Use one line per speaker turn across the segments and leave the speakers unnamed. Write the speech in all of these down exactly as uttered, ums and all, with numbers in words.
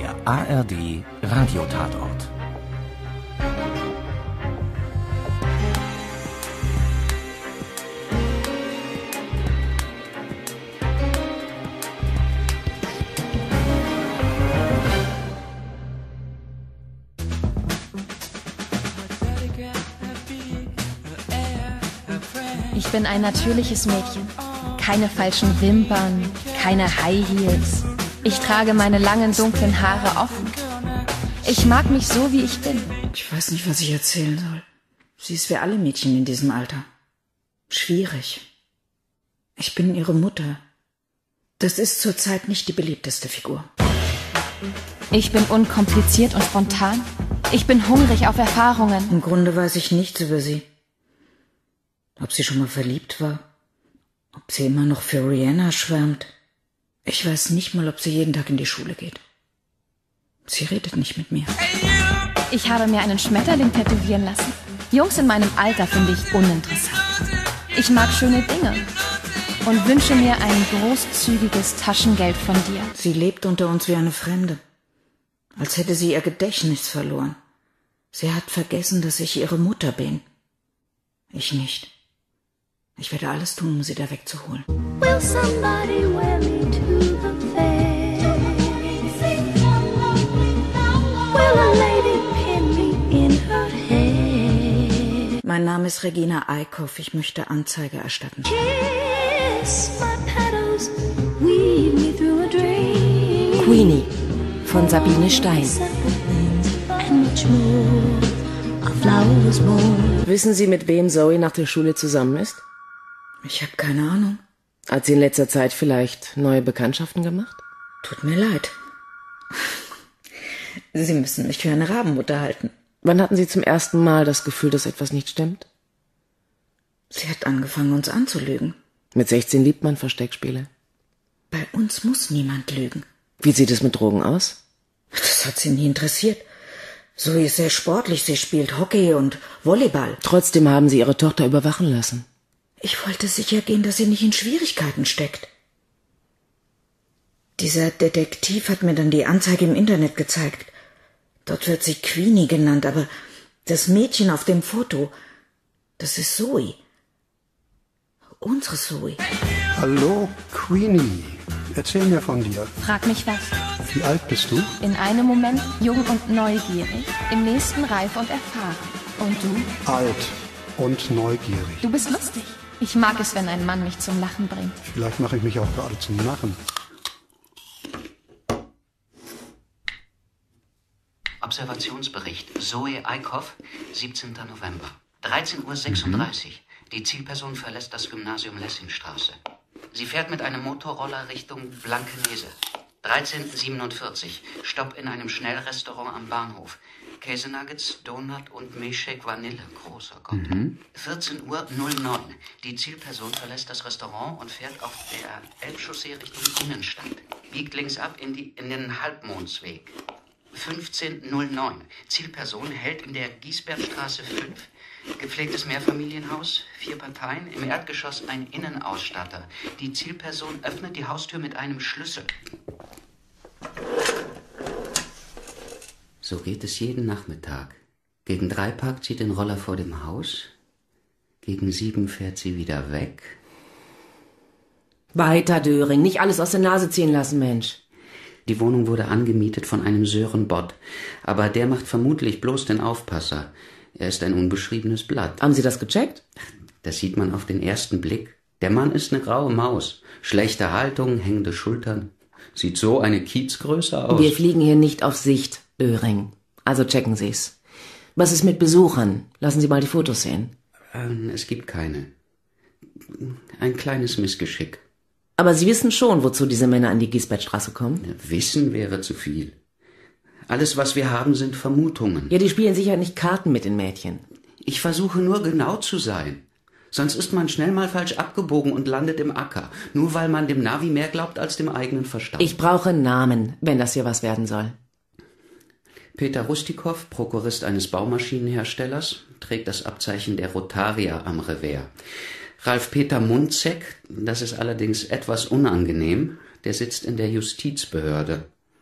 Der A R D Radiotatort.
Ich bin ein natürliches Mädchen. Keine falschen Wimpern, keine High Heels. Ich trage meine langen, dunklen Haare offen. Ich mag mich so, wie ich bin.
Ich weiß nicht, was ich erzählen soll. Sie ist wie alle Mädchen in diesem Alter. Schwierig. Ich bin ihre Mutter. Das ist zurzeit nicht die beliebteste Figur.
Ich bin unkompliziert und spontan. Ich bin hungrig auf Erfahrungen.
Im Grunde weiß ich nichts über sie. Ob sie schon mal verliebt war. Ob sie immer noch für Rihanna schwärmt. Ich weiß nicht mal, ob sie jeden Tag in die Schule geht. Sie redet nicht mit mir.
Ich habe mir einen Schmetterling tätowieren lassen. Jungs in meinem Alter finde ich uninteressant. Ich mag schöne Dinge und wünsche mir ein großzügiges Taschengeld von dir.
Sie lebt unter uns wie eine Fremde. Als hätte sie ihr Gedächtnis verloren. Sie hat vergessen, dass ich ihre Mutter bin. Ich nicht. Ich werde alles tun, um sie da wegzuholen.
Will somebody wear me to the fair? Will a lady pin me in her hair?
Mein Name ist Regina Eickhoff. Ich möchte Anzeige erstatten.
Kiss my petals, weave me through a dream.
Queenie von Sabine Stein.
And much more. A flower was born.
Wissen Sie, mit wem Zoe nach der Schule zusammen ist?
Ich habe keine Ahnung.
Hat sie in letzter Zeit vielleicht neue Bekanntschaften gemacht?
Tut mir leid. Sie müssen mich für eine Rabenmutter halten.
Wann hatten Sie zum ersten Mal das Gefühl, dass etwas nicht stimmt?
Sie hat angefangen, uns anzulügen.
Mit sechzehn liebt man Versteckspiele.
Bei uns muss niemand lügen.
Wie sieht es mit Drogen aus?
Das hat sie nie interessiert. Zoe ist sehr sportlich. Sie spielt Hockey und Volleyball.
Trotzdem haben Sie Ihre Tochter überwachen lassen.
Ich wollte sicher gehen, dass sie nicht in Schwierigkeiten steckt. Dieser Detektiv hat mir dann die Anzeige im Internet gezeigt. Dort wird sie Queenie genannt, aber das Mädchen auf dem Foto, das ist Zoe. Unsere Zoe.
Hallo, Queenie. Erzähl mir von dir.
Frag mich was.
Wie alt bist du?
In einem Moment jung und neugierig, im nächsten reif und erfahren. Und du?
Alt und neugierig.
Du bist lustig. Ich mag es, wenn ein Mann mich zum Lachen bringt.
Vielleicht mache ich mich auch gerade zum Narren.
Observationsbericht. Zoe Eickhoff, siebzehnter November. dreizehn Uhr sechsunddreißig. Mhm. Die Zielperson verlässt das Gymnasium Lessingstraße. Sie fährt mit einem Motorroller Richtung Blankenese. dreizehn Uhr siebenundvierzig. Stopp in einem Schnellrestaurant am Bahnhof. Käsenuggets, Donut und Milchshake Vanille. Großer Gott. Mhm. vierzehn Uhr neun. Die Zielperson verlässt das Restaurant und fährt auf der Elbchaussee Richtung Innenstadt. Biegt links ab in, die, in den Halbmondsweg. fünfzehn Uhr neun. Zielperson hält in der Giesbertstraße fünf. Gepflegtes Mehrfamilienhaus, vier Parteien, im Erdgeschoss ein Innenausstatter. Die Zielperson öffnet die Haustür mit einem Schlüssel. So geht es jeden Nachmittag. Gegen drei parkt sie den Roller vor dem Haus. Gegen sieben fährt sie wieder weg.
Weiter, Döring. Nicht alles aus der Nase ziehen lassen, Mensch.
Die Wohnung wurde angemietet von einem Sören Bott. Aber der macht vermutlich bloß den Aufpasser. Er ist ein unbeschriebenes Blatt.
Haben Sie das gecheckt?
Das sieht man auf den ersten Blick. Der Mann ist eine graue Maus. Schlechte Haltung, hängende Schultern. Sieht so eine Kiezgröße aus.
Wir fliegen hier nicht auf Sicht, Döring. Also checken Sie's. Was ist mit Besuchern? Lassen Sie mal die Fotos sehen.
Ähm, es gibt keine. Ein kleines Missgeschick.
Aber Sie wissen schon, wozu diese Männer an die Giesbertstraße kommen?
Ja, wissen wäre zu viel. Alles, was wir haben, sind Vermutungen.
Ja, die spielen sicher nicht Karten mit den Mädchen.
Ich versuche nur genau zu sein. Sonst ist man schnell mal falsch abgebogen und landet im Acker. Nur weil man dem Navi mehr glaubt als dem eigenen Verstand.
Ich brauche Namen, wenn das hier was werden soll.
Peter Rustikow, Prokurist eines Baumaschinenherstellers, trägt das Abzeichen der Rotarier am Revers. Ralf-Peter Munzek, das ist allerdings etwas unangenehm, der sitzt in der Justizbehörde.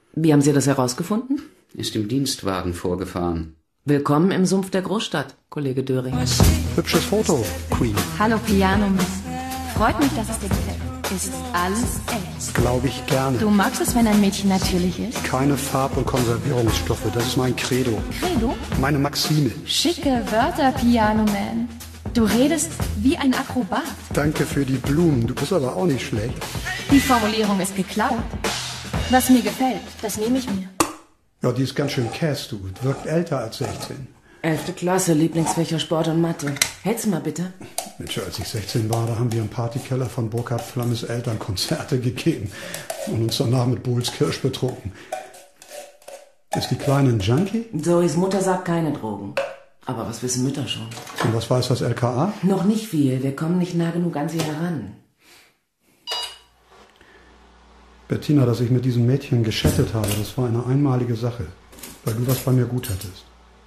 Wie haben Sie das herausgefunden?
Ist im Dienstwagen vorgefahren.
Willkommen im Sumpf der Großstadt, Kollege Döring.
Hübsches Foto, Queen.
Hallo Piano Man. Freut mich, dass es dir gefällt. Ist alles echt.
Glaube ich gerne.
Du magst es, wenn ein Mädchen natürlich ist?
Keine Farb- und Konservierungsstoffe, das ist mein Credo.
Credo?
Meine Maxime.
Schicke Wörter, Piano Man. Du redest wie ein Akrobat.
Danke für die Blumen, du bist aber auch nicht schlecht.
Die Formulierung ist geklaut. Was mir gefällt, das nehme ich mir.
Ja, die ist ganz schön käs, du. Wirkt älter als sechzehn.
Elfte Klasse, Lieblingsfächer Sport und Mathe. Hältst du mal bitte?
Mensch, als ich sechzehn war, da haben wir im Partykeller von Burkhard Flammes Eltern Konzerte gegeben und uns danach mit Bohls Kirsch betrunken. Ist die Kleine ein Junkie?
Zoes Mutter sagt keine Drogen. Aber was wissen Mütter schon?
Und was weiß das L K A?
Noch nicht viel. Wir kommen nicht nah genug an sie heran.
Bettina, dass ich mit diesem Mädchen geschattet habe, das war eine einmalige Sache, weil du was bei mir gut hattest.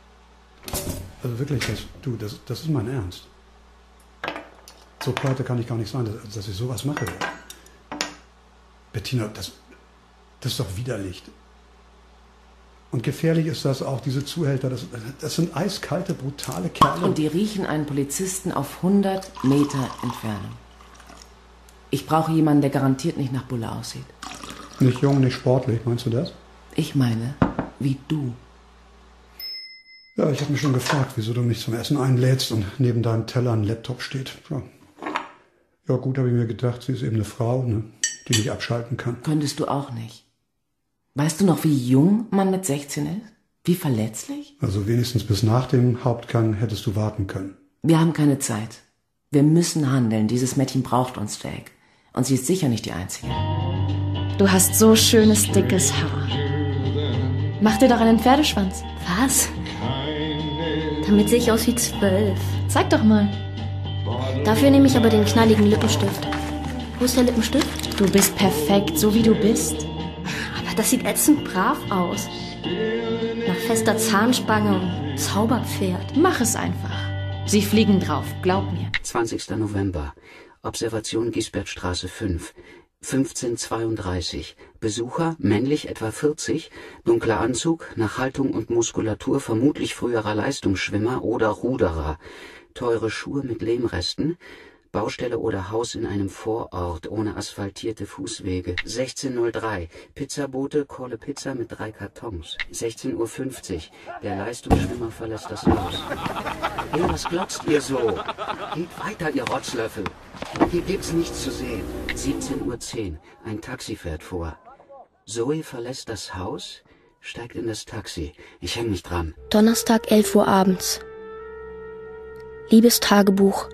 Also wirklich, das, du, das, das ist mein Ernst. So pleite kann ich gar nicht sein, dass, dass ich sowas mache. Bettina, das, das ist doch widerlich. Und gefährlich ist das auch, diese Zuhälter, das, das sind eiskalte, brutale Kerle.
Und die riechen einen Polizisten auf hundert Meter Entfernung. Ich brauche jemanden, der garantiert nicht nach Bulle aussieht.
Nicht jung, nicht sportlich, meinst du das?
Ich meine, wie du.
Ja, ich habe mich schon gefragt, wieso du mich zum Essen einlädst und neben deinem Teller ein Laptop steht. Ja, ja gut, habe ich mir gedacht, sie ist eben eine Frau, ne, die nicht abschalten kann.
Könntest du auch nicht. Weißt du noch, wie jung man mit sechzehn ist? Wie verletzlich?
Also wenigstens bis nach dem Hauptgang hättest du warten können.
Wir haben keine Zeit. Wir müssen handeln. Dieses Mädchen braucht uns, Jake. Und sie ist sicher nicht die Einzige.
Du hast so schönes, dickes Haar. Mach dir doch einen Pferdeschwanz.
Was? Damit sehe ich aus wie zwölf.
Zeig doch mal.
Dafür nehme ich aber den knalligen Lippenstift. Wo ist der Lippenstift?
Du bist perfekt, so wie du bist.
Aber das sieht ätzend brav aus. Nach fester Zahnspange und Zauberpferd.
Mach es einfach. Sie fliegen drauf, glaub mir.
zwanzigster November. Observation Gisbertstraße fünf. fünfzehn zweiunddreißig. Besucher, männlich etwa vierzig, dunkler Anzug, nach Haltung und Muskulatur vermutlich früherer Leistungsschwimmer oder Ruderer, teure Schuhe mit Lehmresten, Baustelle oder Haus in einem Vorort ohne asphaltierte Fußwege. sechzehn Uhr drei. Pizzabote, Kohle Pizza mit drei Kartons. sechzehn Uhr fünfzig. Der Leistungsschwimmer verlässt das Haus. Hey, was glotzt ihr so? Geht weiter, ihr Rotzlöffel. Hier gibt's nichts zu sehen. siebzehn Uhr zehn. Ein Taxi fährt vor. Zoe verlässt das Haus, steigt in das Taxi. Ich häng mich dran.
Donnerstag, elf Uhr abends. Liebes Tagebuch.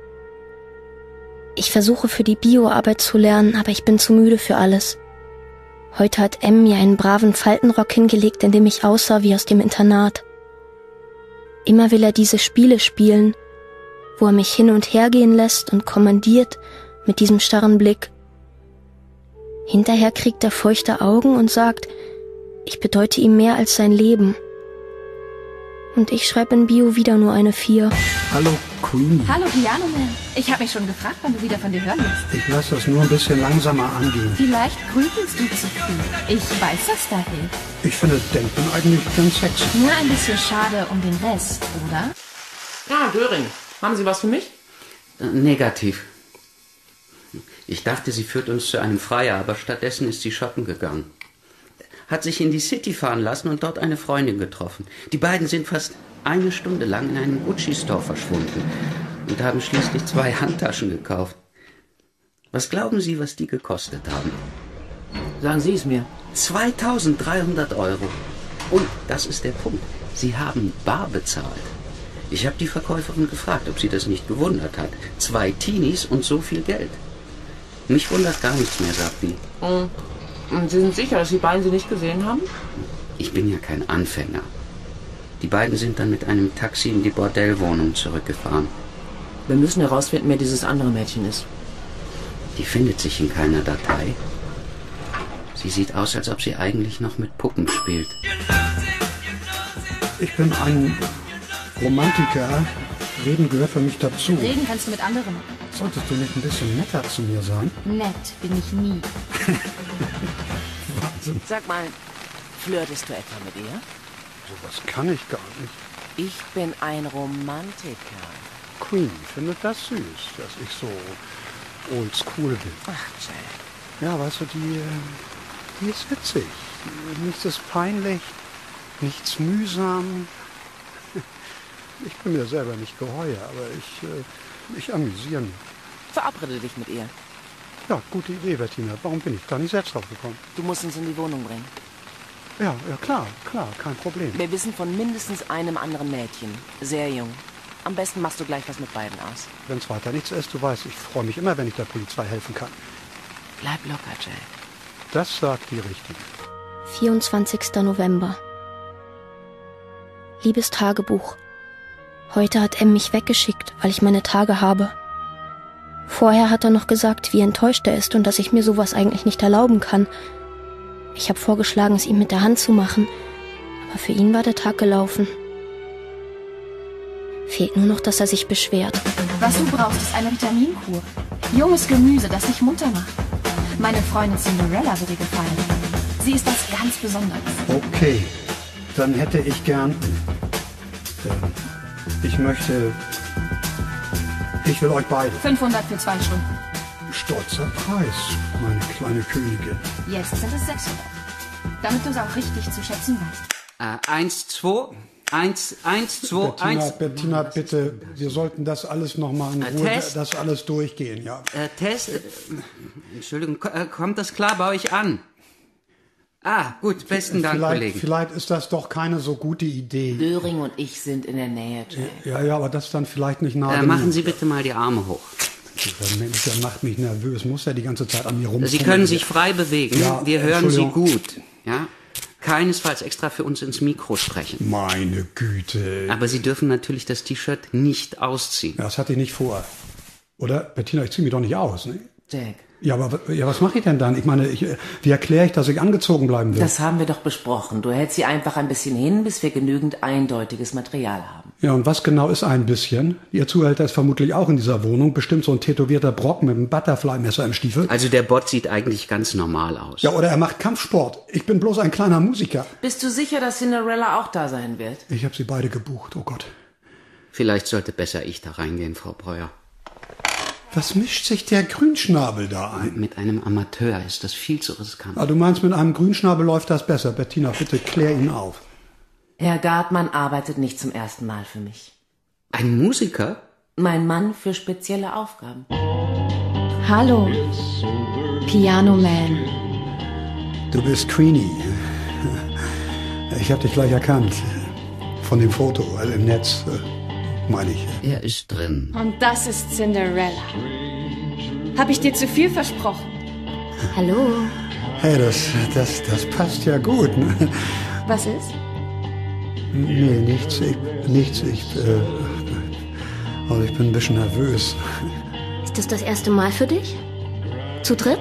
Ich versuche für die Bioarbeit zu lernen, aber ich bin zu müde für alles. Heute hat M mir einen braven Faltenrock hingelegt, in dem ich aussah wie aus dem Internat. Immer will er diese Spiele spielen, wo er mich hin und her gehen lässt und kommandiert mit diesem starren Blick. Hinterher kriegt er feuchte Augen und sagt, ich bedeute ihm mehr als sein Leben. Und ich schreibe in Bio wieder nur eine vier.
Hallo, Queen.
Hallo, Piano Man. Ich habe mich schon gefragt, wann du wieder von dir hören willst.
Ich lasse das nur ein bisschen langsamer angehen.
Vielleicht grübelst du zu viel. Ich weiß, dass da hilft.
Ich finde Denken eigentlich ganz sexy.
Nur ein bisschen schade um den Rest, oder?
Ah, Döring. Haben Sie was für mich?
Äh, negativ. Ich dachte, sie führt uns zu einem Freier, aber stattdessen ist sie shoppen gegangen. Hat sich in die City fahren lassen und dort eine Freundin getroffen. Die beiden sind fast eine Stunde lang in einem Gucci-Store verschwunden und haben schließlich zwei Handtaschen gekauft. Was glauben Sie, was die gekostet haben?
Sagen Sie es mir.
zweitausenddreihundert Euro. Und das ist der Punkt. Sie haben bar bezahlt. Ich habe die Verkäuferin gefragt, ob sie das nicht gewundert hat. Zwei Teenies und so viel Geld. Mich wundert gar nichts mehr, sagt die.
Und Sie sind sicher, dass die beiden Sie nicht gesehen haben?
Ich bin ja kein Anfänger. Die beiden sind dann mit einem Taxi in die Bordellwohnung zurückgefahren.
Wir müssen herausfinden, wer dieses andere Mädchen ist.
Die findet sich in keiner Datei. Sie sieht aus, als ob sie eigentlich noch mit Puppen spielt.
Ich bin ein Romantiker. Reden gehört für mich dazu.
Reden kannst du mit anderen machen.
Solltest du nicht ein bisschen netter zu mir sein?
Nett bin ich nie.
Sag mal, Flirtest du etwa mit ihr?
Sowas kann ich gar nicht.
Ich bin ein Romantiker.
Queen findet das süß, dass ich so oldschool bin.
Ach, Jay.
Ja, weißt du, die, die ist witzig. Nichts ist peinlich, nichts mühsam. Ich bin mir selber nicht geheuer, aber ich, ich amüsiere mich.
Verabrede dich mit ihr.
Ja, gute Idee, Bettina. Warum bin ich da nicht selbst drauf gekommen?
Du musst uns in die Wohnung bringen.
Ja, ja, klar, klar, kein Problem.
Wir wissen von mindestens einem anderen Mädchen. Sehr jung. Am besten machst du gleich was mit beiden aus.
Wenn es weiter nichts ist, du weißt, ich freue mich immer, wenn ich der Polizei helfen kann.
Bleib locker, Jay.
Das sagt die Richtige.
vierundzwanzigster November. Liebes Tagebuch. Heute hat M mich weggeschickt, weil ich meine Tage habe. Vorher hat er noch gesagt, wie enttäuscht er ist und dass ich mir sowas eigentlich nicht erlauben kann. Ich habe vorgeschlagen, es ihm mit der Hand zu machen, aber für ihn war der Tag gelaufen. Fehlt nur noch, dass er sich beschwert.
Was du brauchst, ist eine Vitaminkur. Junges Gemüse, das dich munter macht. Meine Freundin Cinderella würde dir gefallen. Sie ist was ganz Besonderes.
Okay, dann hätte ich gern... Äh, ich möchte... Ich will euch beide.
fünfhundert für zwei Stunden.
Stolzer Preis, meine kleine Königin.
Jetzt sind es sechshundert. Damit du es auch richtig zu schätzen weißt.
Äh, eins, zwei, eins, eins, zwei,
Bettina,
eins.
Bettina, bitte, wir sollten das alles nochmal in
Äh,
Ruhe,
Test.
das alles durchgehen, ja.
Äh, Test. Äh, Entschuldigung, ko- äh, kommt das klar bei euch an? Ah, gut, besten Dank,
vielleicht,
Kollegen.
vielleicht ist das doch keine so gute Idee.
Döring und ich sind in der Nähe, Jay.
Ja, ja, aber das dann vielleicht nicht nah
Äh,
genug.
machen Sie bitte mal die Arme hoch.
Der Mensch, der macht mich nervös, muss ja die ganze Zeit an mir rum.
Sie können sich frei bewegen.
Ja,
Wir hören Sie
Entschuldigung.
gut. Ja? Keinesfalls extra für uns ins Mikro sprechen.
Meine Güte.
Aber Sie dürfen natürlich das T-Shirt nicht ausziehen.
Ja, das hatte ich nicht vor. Oder? Bettina, ich ziehe mich doch nicht aus, ne?
Jack,
Ja, aber ja, was mache ich denn dann? Ich meine, ich, wie erkläre ich, dass ich angezogen bleiben will?
das haben wir doch besprochen. Du hältst sie einfach ein bisschen hin, bis wir genügend eindeutiges Material haben.
Ja, und was genau ist ein bisschen? Ihr Zuhälter ist vermutlich auch in dieser Wohnung. Bestimmt so ein tätowierter Brocken mit einem Butterfly-Messer im Stiefel.
Also der Bot sieht eigentlich ganz normal aus.
Ja, oder er macht Kampfsport. Ich bin bloß ein kleiner Musiker.
Bist du sicher, dass Cinderella auch da sein wird?
Ich habe sie beide gebucht, oh Gott.
Vielleicht sollte besser ich da reingehen, Frau Breuer.
Was mischt sich der Grünschnabel da ein?
Mit einem Amateur ist das viel zu riskant.
Ah, du meinst, mit einem Grünschnabel läuft das besser. Bettina, bitte klär ihn auf.
Herr Gartmann arbeitet nicht zum ersten Mal für mich.
Ein Musiker?
Mein Mann für spezielle Aufgaben.
Hallo, Piano Man.
Du bist Queenie. Ich habe dich gleich erkannt. Von dem Foto, also im Netz, äh, meine ich.
Er ist drin.
Und das ist Cinderella. Hab ich dir zu viel versprochen?
Hallo?
Hey, das, das, das passt ja gut. Ne?
Was ist?
Nee, nichts. Ich, nichts. Ich, äh, also ich bin ein bisschen nervös.
Ist das das erste Mal für dich? Zu dritt?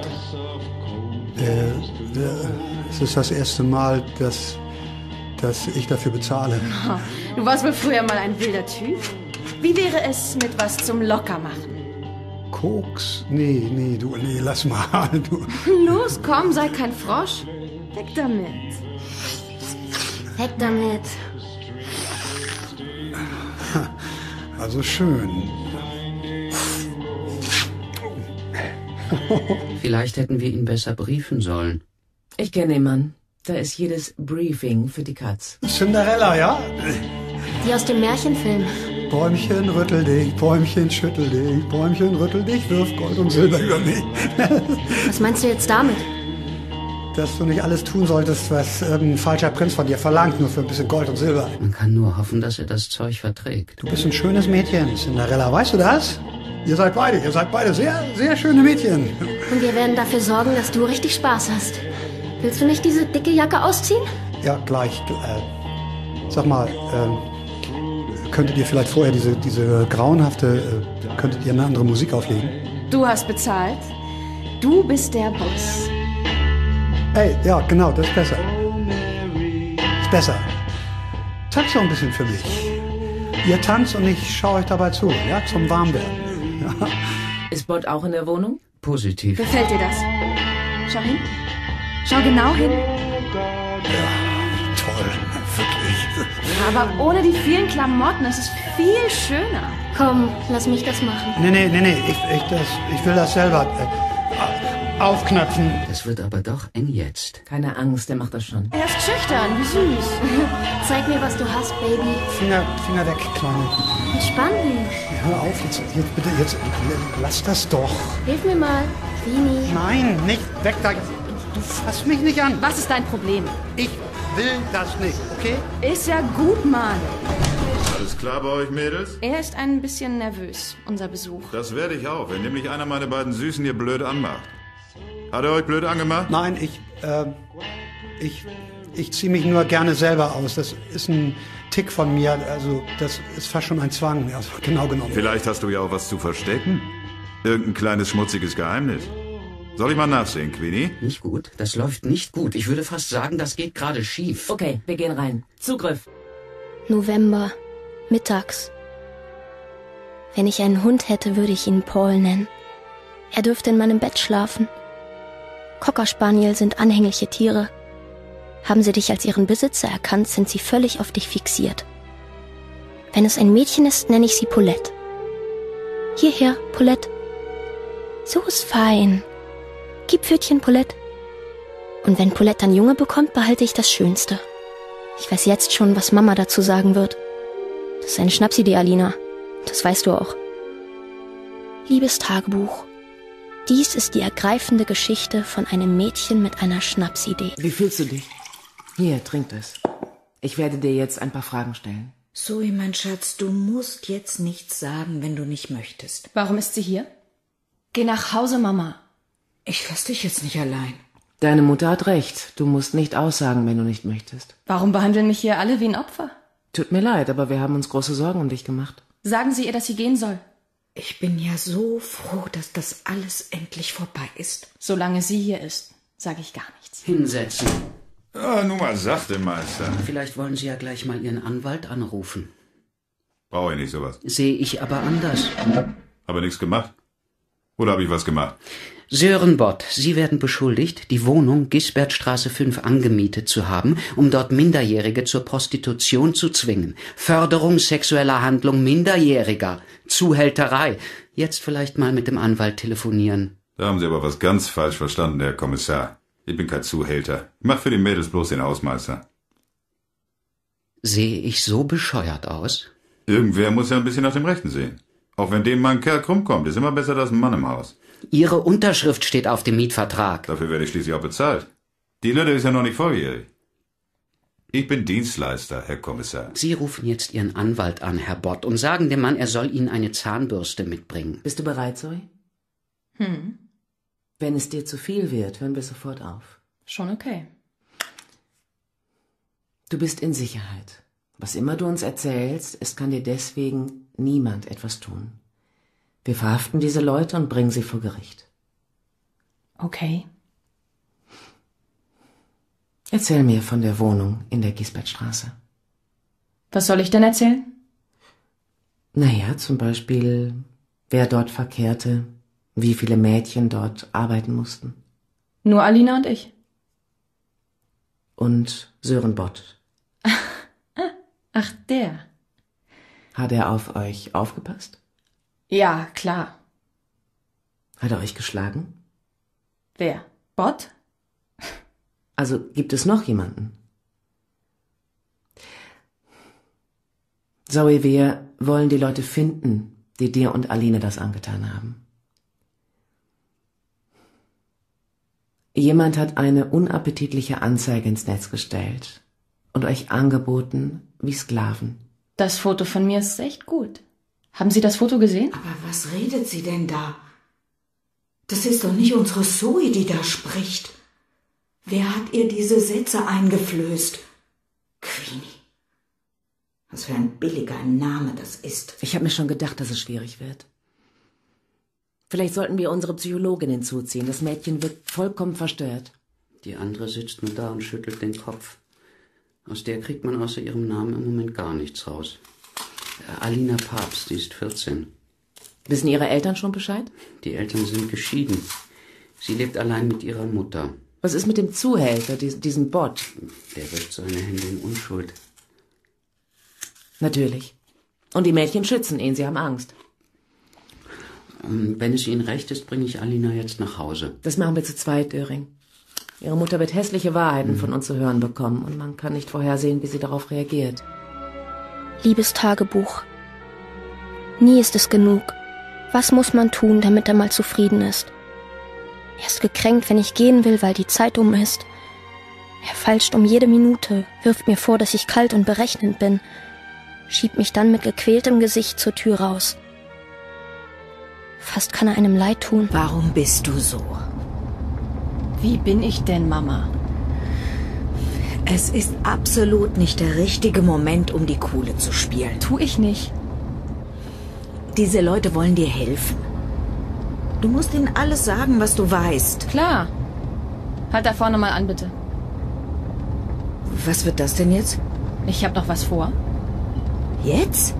Äh, es ist das erste Mal, dass, dass ich dafür bezahle.
Du warst wohl früher mal ein wilder Typ. Wie wäre es mit was zum Lockermachen?
Koks? Nee, nee, du, nee, lass mal. Du.
Los, komm, sei kein Frosch. Weg damit.
Weg damit.
Also schön.
Vielleicht hätten wir ihn besser briefen sollen.
Ich kenne den Mann. Da ist jedes Briefing für die Katz.
Cinderella, ja?
Die aus dem Märchenfilm.
Bäumchen, rüttel dich, Bäumchen, schüttel dich, Bäumchen, rüttel dich, wirf Gold und Silber über mich.
Was meinst du jetzt damit?
Dass du nicht alles tun solltest, was irgendein falscher Prinz von dir verlangt, nur für ein bisschen Gold und Silber.
Man kann nur hoffen, dass er das Zeug verträgt.
Du bist ein schönes Mädchen, Cinderella, weißt du das? Ihr seid beide, ihr seid beide sehr, sehr schöne Mädchen.
Und wir werden dafür sorgen, dass du richtig Spaß hast. Willst du nicht diese dicke Jacke ausziehen?
Ja, gleich. Äh, sag mal, ähm, könntet ihr vielleicht vorher diese, diese grauenhafte, äh, könntet ihr eine andere Musik auflegen?
Du hast bezahlt. Du bist der Boss.
Ey, ja, genau, das ist besser. Ist besser. Tanzt doch ein bisschen für mich. Ihr tanzt und ich schaue euch dabei zu, ja, zum Warmwerden. Ja.
Ist Bot auch in der Wohnung?
Positiv.
Gefällt dir das? Schau hin. Schau genau hin.
Ja. toll, wirklich.
Ja, aber ohne die vielen Klamotten ist es viel schöner.
Komm, lass mich das machen.
Nee, nee, nee, nee, ich, ich, das, ich will das selber äh, aufknöpfen.
Es wird aber doch eng jetzt.
Keine Angst, der macht das schon.
Er ist schüchtern, wie süß.
Zeig mir, was du hast, Baby.
Finger, Finger weg, Kleine.
Entspann dich.
Hör auf, jetzt, jetzt bitte, jetzt, lass das doch.
Hilf mir mal. Vini.
Nein, nicht weg da. Du fasst mich nicht an.
Was ist dein Problem?
Ich will das nicht, okay?
Ist ja gut, Mann.
Alles klar bei euch, Mädels?
Er ist ein bisschen nervös, unser Besuch.
Das werde ich auch, wenn nämlich einer meiner beiden Süßen hier blöd anmacht. Hat er euch blöd angemacht?
Nein, ich, äh, ich, ich ziehe mich nur gerne selber aus. Das ist ein Tick von mir, also das ist fast schon ein Zwang, also genau genommen.
Vielleicht hast du ja auch was zu verstecken. Irgendein kleines schmutziges Geheimnis. Soll ich mal nachsehen, Queenie?
Nicht gut. Das läuft nicht gut. Ich würde fast sagen, das geht gerade schief.
Okay, wir gehen rein. Zugriff.
November. Mittags. Wenn ich einen Hund hätte, würde ich ihn Paul nennen. Er dürfte in meinem Bett schlafen. Cocker Spaniel sind anhängliche Tiere. Haben sie dich als ihren Besitzer erkannt, sind sie völlig auf dich fixiert. Wenn es ein Mädchen ist, nenne ich sie Paulette. Hierher, Paulette. So ist fein. Gib Pfötchen, Paulette. Und wenn Paulette dann Junge bekommt, behalte ich das Schönste. Ich weiß jetzt schon, was Mama dazu sagen wird. Das ist eine Schnapsidee, Alina. Das weißt du auch. Liebes Tagebuch. Dies ist die ergreifende Geschichte von einem Mädchen mit einer Schnapsidee.
Wie fühlst du dich? Hier, trink das. Ich werde dir jetzt ein paar Fragen stellen.
Zoe, mein Schatz, du musst jetzt nichts sagen, wenn du nicht möchtest.
Warum ist sie hier? Geh nach Hause, Mama.
Ich lass dich jetzt nicht allein.
Deine Mutter hat recht. Du musst nicht aussagen, wenn du nicht möchtest.
Warum behandeln mich hier alle wie ein Opfer?
Tut mir leid, aber wir haben uns große Sorgen um dich gemacht.
Sagen Sie ihr, dass sie gehen soll.
Ich bin ja so froh, dass das alles endlich vorbei ist.
Solange sie hier ist, sage ich gar nichts.
Hinsetzen.
Ja, nun mal sachte, Meister.
Vielleicht wollen Sie ja gleich mal Ihren Anwalt anrufen.
Brauche ich nicht sowas.
Sehe ich aber anders.
Aber nichts gemacht. Oder habe ich was gemacht?
Sören Bott, Sie werden beschuldigt, die Wohnung Gisbertstraße fünf angemietet zu haben, um dort Minderjährige zur Prostitution zu zwingen. Förderung sexueller Handlung Minderjähriger. Zuhälterei. Jetzt vielleicht mal mit dem Anwalt telefonieren.
Da haben Sie aber was ganz falsch verstanden, Herr Kommissar. Ich bin kein Zuhälter. Ich mach für die Mädels bloß den Hausmeister.
Sehe ich so bescheuert aus?
Irgendwer muss ja ein bisschen nach dem Rechten sehen. Auch wenn dem mal ein Kerl krumm kommt, ist immer besser, dass ein Mann im Haus.
Ihre Unterschrift steht auf dem Mietvertrag.
Dafür werde ich schließlich auch bezahlt. Die Lütte ist ja noch nicht volljährig. Ich bin Dienstleister, Herr Kommissar.
Sie rufen jetzt Ihren Anwalt an, Herr Bott, und sagen dem Mann, er soll Ihnen eine Zahnbürste mitbringen.
Bist du bereit, Zoe?
Hm,
Wenn es dir zu viel wird, hören wir sofort auf.
schon okay.
Du bist in Sicherheit. Was immer du uns erzählst, es kann dir deswegen niemand etwas tun. Wir verhaften diese Leute und bringen sie vor Gericht.
Okay.
Erzähl mir von der Wohnung in der Gisbertstraße.
Was soll ich denn erzählen?
Naja, zum Beispiel, wer dort verkehrte, wie viele Mädchen dort arbeiten mussten.
Nur Alina und ich.
Und Sören Bott.
Ach, der.
Hat er auf euch aufgepasst?
Ja, klar.
Hat er euch geschlagen?
Wer? Bott?
Also gibt es noch jemanden? Zoe, wir wollen die Leute finden, die dir und Aline das angetan haben. Jemand hat eine unappetitliche Anzeige ins Netz gestellt und euch angeboten wie Sklaven.
Das Foto von mir ist echt gut. Haben Sie das Foto gesehen?
Aber was redet sie denn da? Das ist doch nicht unsere Zoe, die da spricht. Wer hat ihr diese Sätze eingeflößt? Queenie. Was für ein billiger Name das ist.
Ich habe mir schon gedacht, dass es schwierig wird. Vielleicht sollten wir unsere Psychologin hinzuziehen. Das Mädchen wird vollkommen verstört.
Die andere sitzt nur da und schüttelt den Kopf. Aus der kriegt man außer ihrem Namen im Moment gar nichts raus. Alina Papst, die ist vierzehn.
Wissen Ihre Eltern schon Bescheid?
Die Eltern sind geschieden. Sie lebt allein mit ihrer Mutter.
Was ist mit dem Zuhälter, diesen Bot?
Der wäscht seine Hände in Unschuld.
Natürlich. Und die Mädchen schützen ihn, sie haben Angst.
Wenn es Ihnen recht ist, bringe ich Alina jetzt nach Hause.
Das machen wir zu zweit, Döring. Ihre Mutter wird hässliche Wahrheiten mhm. von uns zu hören bekommen und man kann nicht vorhersehen, wie sie darauf reagiert.
Liebes Tagebuch. Nie ist es genug. Was muss man tun, damit er mal zufrieden ist? Er ist gekränkt, wenn ich gehen will, weil die Zeit um ist. Er feilscht um jede Minute, wirft mir vor, dass ich kalt und berechnend bin, schiebt mich dann mit gequältem Gesicht zur Tür raus. Fast kann er einem leid tun.
Warum bist du so?
Wie bin ich denn, Mama?
Es ist absolut nicht der richtige Moment, um die Coole zu spielen.
Tu ich nicht.
Diese Leute wollen dir helfen. Du musst ihnen alles sagen, was du weißt.
Klar. Halt da vorne mal an, bitte.
Was wird das denn jetzt?
Ich hab noch was vor.
Jetzt?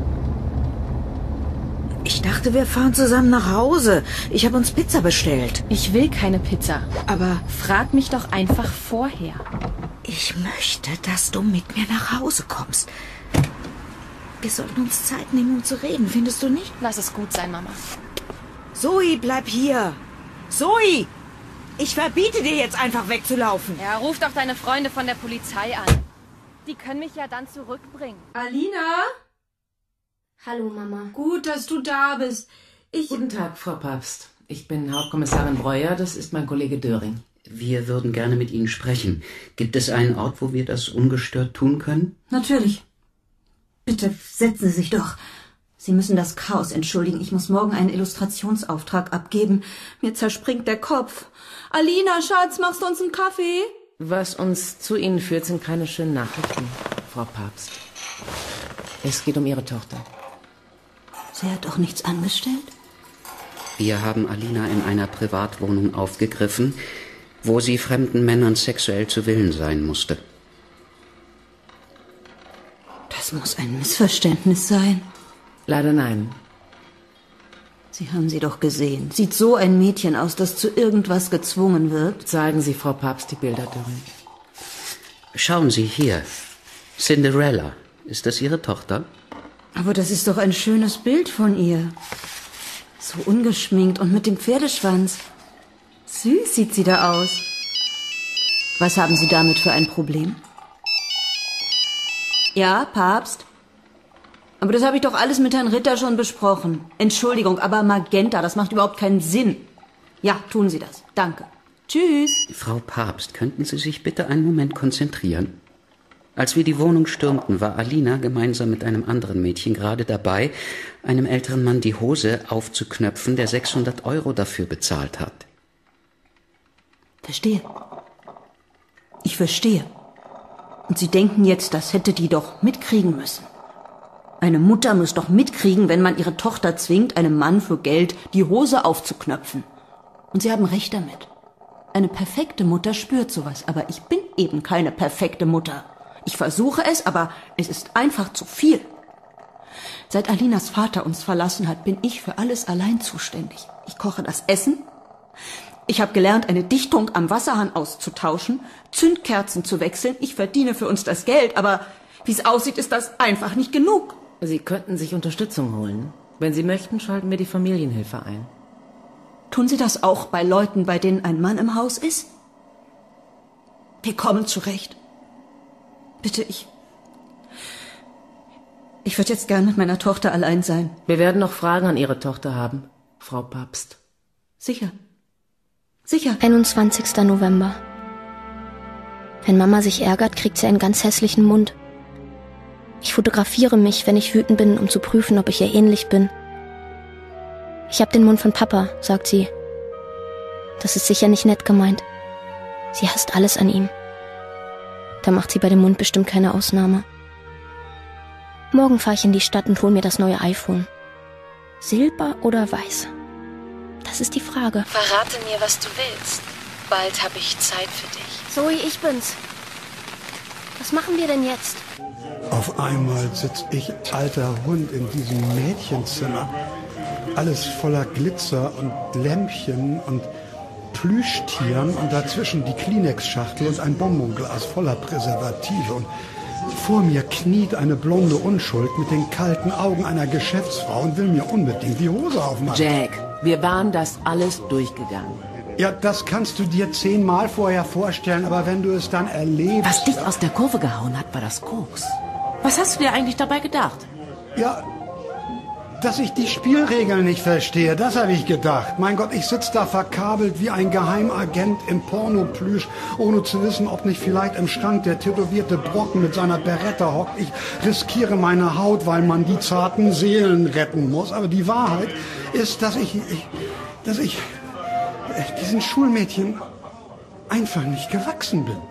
Ich dachte, wir fahren zusammen nach Hause. Ich habe uns Pizza bestellt.
Ich will keine Pizza.
Aber
frag mich doch einfach vorher.
Ich möchte, dass du mit mir nach Hause kommst. Wir sollten uns Zeit nehmen, um zu reden, findest du nicht?
Lass es gut sein, Mama.
Zoe, bleib hier. Zoe! Ich verbiete dir jetzt einfach wegzulaufen.
Ja, ruf doch deine Freunde von der Polizei an. Die können mich ja dann zurückbringen.
Alina?
Hallo, Mama.
Gut, dass du da bist. Ich...
Guten Tag, Frau Papst. Ich bin Hauptkommissarin Breuer, das ist mein Kollege Döring.
Wir würden gerne mit Ihnen sprechen. Gibt es einen Ort, wo wir das ungestört tun können?
Natürlich. Bitte, setzen Sie sich doch. Sie müssen das Chaos entschuldigen. Ich muss morgen einen Illustrationsauftrag abgeben. Mir zerspringt der Kopf. Alina, Schatz, machst du uns einen Kaffee?
Was uns zu Ihnen führt, sind keine schönen Nachrichten, Frau Papst. Es geht um Ihre Tochter.
Sie hat doch nichts angestellt?
Wir haben Alina in einer Privatwohnung aufgegriffen, wo sie fremden Männern sexuell zu Willen sein musste.
Das muss ein Missverständnis sein.
Leider nein.
Sie haben sie doch gesehen. Sieht so ein Mädchen aus, das zu irgendwas gezwungen wird?
Zeigen Sie Frau Papst die Bilder, Döring.
Schauen Sie hier. Cinderella. Ist das Ihre Tochter?
Aber das ist doch ein schönes Bild von ihr. So ungeschminkt und mit dem Pferdeschwanz. Süß sieht sie da aus. Was haben Sie damit für ein Problem? Ja, Papst? Aber das habe ich doch alles mit Herrn Ritter schon besprochen. Entschuldigung, aber Magenta, das macht überhaupt keinen Sinn. Ja, tun Sie das. Danke. Tschüss.
Frau Papst, könnten Sie sich bitte einen Moment konzentrieren? Als wir die Wohnung stürmten, war Alina gemeinsam mit einem anderen Mädchen gerade dabei, einem älteren Mann die Hose aufzuknöpfen, der sechshundert Euro dafür bezahlt hat.
Verstehe. Ich verstehe. Und Sie denken jetzt, das hätte die doch mitkriegen müssen. Eine Mutter muss doch mitkriegen, wenn man ihre Tochter zwingt, einem Mann für Geld die Hose aufzuknöpfen. Und Sie haben recht damit. Eine perfekte Mutter spürt sowas, aber ich bin eben keine perfekte Mutter. Ich versuche es, aber es ist einfach zu viel. Seit Alinas Vater uns verlassen hat, bin ich für alles allein zuständig. Ich koche das Essen. Ich habe gelernt, eine Dichtung am Wasserhahn auszutauschen, Zündkerzen zu wechseln. Ich verdiene für uns das Geld, aber wie es aussieht, ist das einfach nicht genug.
Sie könnten sich Unterstützung holen. Wenn Sie möchten, schalten wir die Familienhilfe ein.
Tun Sie das auch bei Leuten, bei denen ein Mann im Haus ist? Wir kommen zurecht. Bitte, ich... Ich würde jetzt gern mit meiner Tochter allein sein.
Wir werden noch Fragen an Ihre Tochter haben, Frau Papst.
Sicher. Sicher.
einundzwanzigster November. Wenn Mama sich ärgert, kriegt sie einen ganz hässlichen Mund. Ich fotografiere mich, wenn ich wütend bin, um zu prüfen, ob ich ihr ähnlich bin. Ich hab den Mund von Papa, sagt sie. Das ist sicher nicht nett gemeint. Sie hasst alles an ihm. Da macht sie bei dem Mund bestimmt keine Ausnahme. Morgen fahre ich in die Stadt und hol mir das neue iPhone. Silber oder weiß? Das ist die Frage.
Verrate mir, was du willst. Bald habe ich Zeit für dich.
Zoe, ich bin's. Was machen wir denn jetzt?
Auf einmal sitz ich, alter Hund, in diesem Mädchenzimmer. Alles voller Glitzer und Lämpchen und Plüschtieren und dazwischen die Kleenex-Schachtel und ein Bonbonglas voller Präservative. Und vor mir kniet eine blonde Unschuld mit den kalten Augen einer Geschäftsfrau und will mir unbedingt die Hose aufmachen.
Jack, wir waren das alles durchgegangen.
Ja, das kannst du dir zehnmal vorher vorstellen, aber wenn du es dann erlebst...
Was dich aus der Kurve gehauen hat, war das Koks. Was hast du dir eigentlich dabei gedacht?
Ja, dass ich die Spielregeln nicht verstehe, das habe ich gedacht. Mein Gott, ich sitze da verkabelt wie ein Geheimagent im Pornoplüsch, ohne zu wissen, ob nicht vielleicht im Schrank der tätowierte Brocken mit seiner Beretta hockt. Ich riskiere meine Haut, weil man die zarten Seelen retten muss. Aber die Wahrheit ist, dass ich, ich dass ich diesen Schulmädchen einfach nicht gewachsen bin.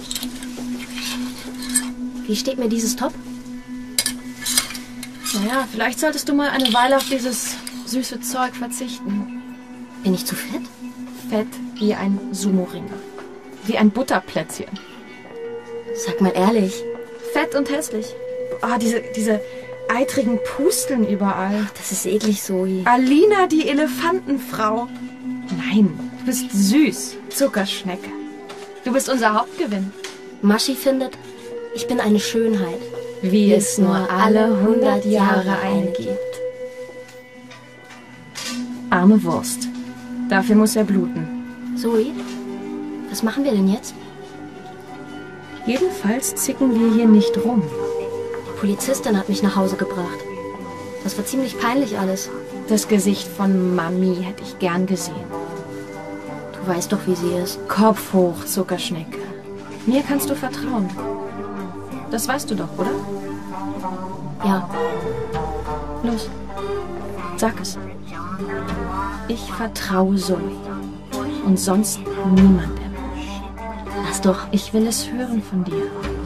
Wie steht mir dieses Top?
Naja, vielleicht solltest du mal eine Weile auf dieses süße Zeug verzichten.
Bin ich zu fett?
Fett wie ein Sumo-Ringer. Wie ein Butterplätzchen.
Sag mal ehrlich.
Fett und hässlich. Ah, diese, diese eitrigen Pusteln überall.
Das ist eklig, Zoe.
Alina, die Elefantenfrau. Nein, du bist süß. Zuckerschnecke. Du bist unser Hauptgewinn.
Maschi findet, ich bin eine Schönheit.
Wie es nur alle hundert Jahre eine gibt. Arme Wurst. Dafür muss er bluten.
Zoe, was machen wir denn jetzt?
Jedenfalls zicken wir hier nicht rum.
Die Polizistin hat mich nach Hause gebracht. Das war ziemlich peinlich alles.
Das Gesicht von Mami hätte ich gern gesehen.
Du weißt doch, wie sie ist.
Kopf hoch, Zuckerschnecke. Mir kannst du vertrauen. Das weißt du doch, oder?
Ja.
Los, sag es. Ich vertraue Zoe. Und sonst niemandem.
Lass doch.
Ich will es hören von dir.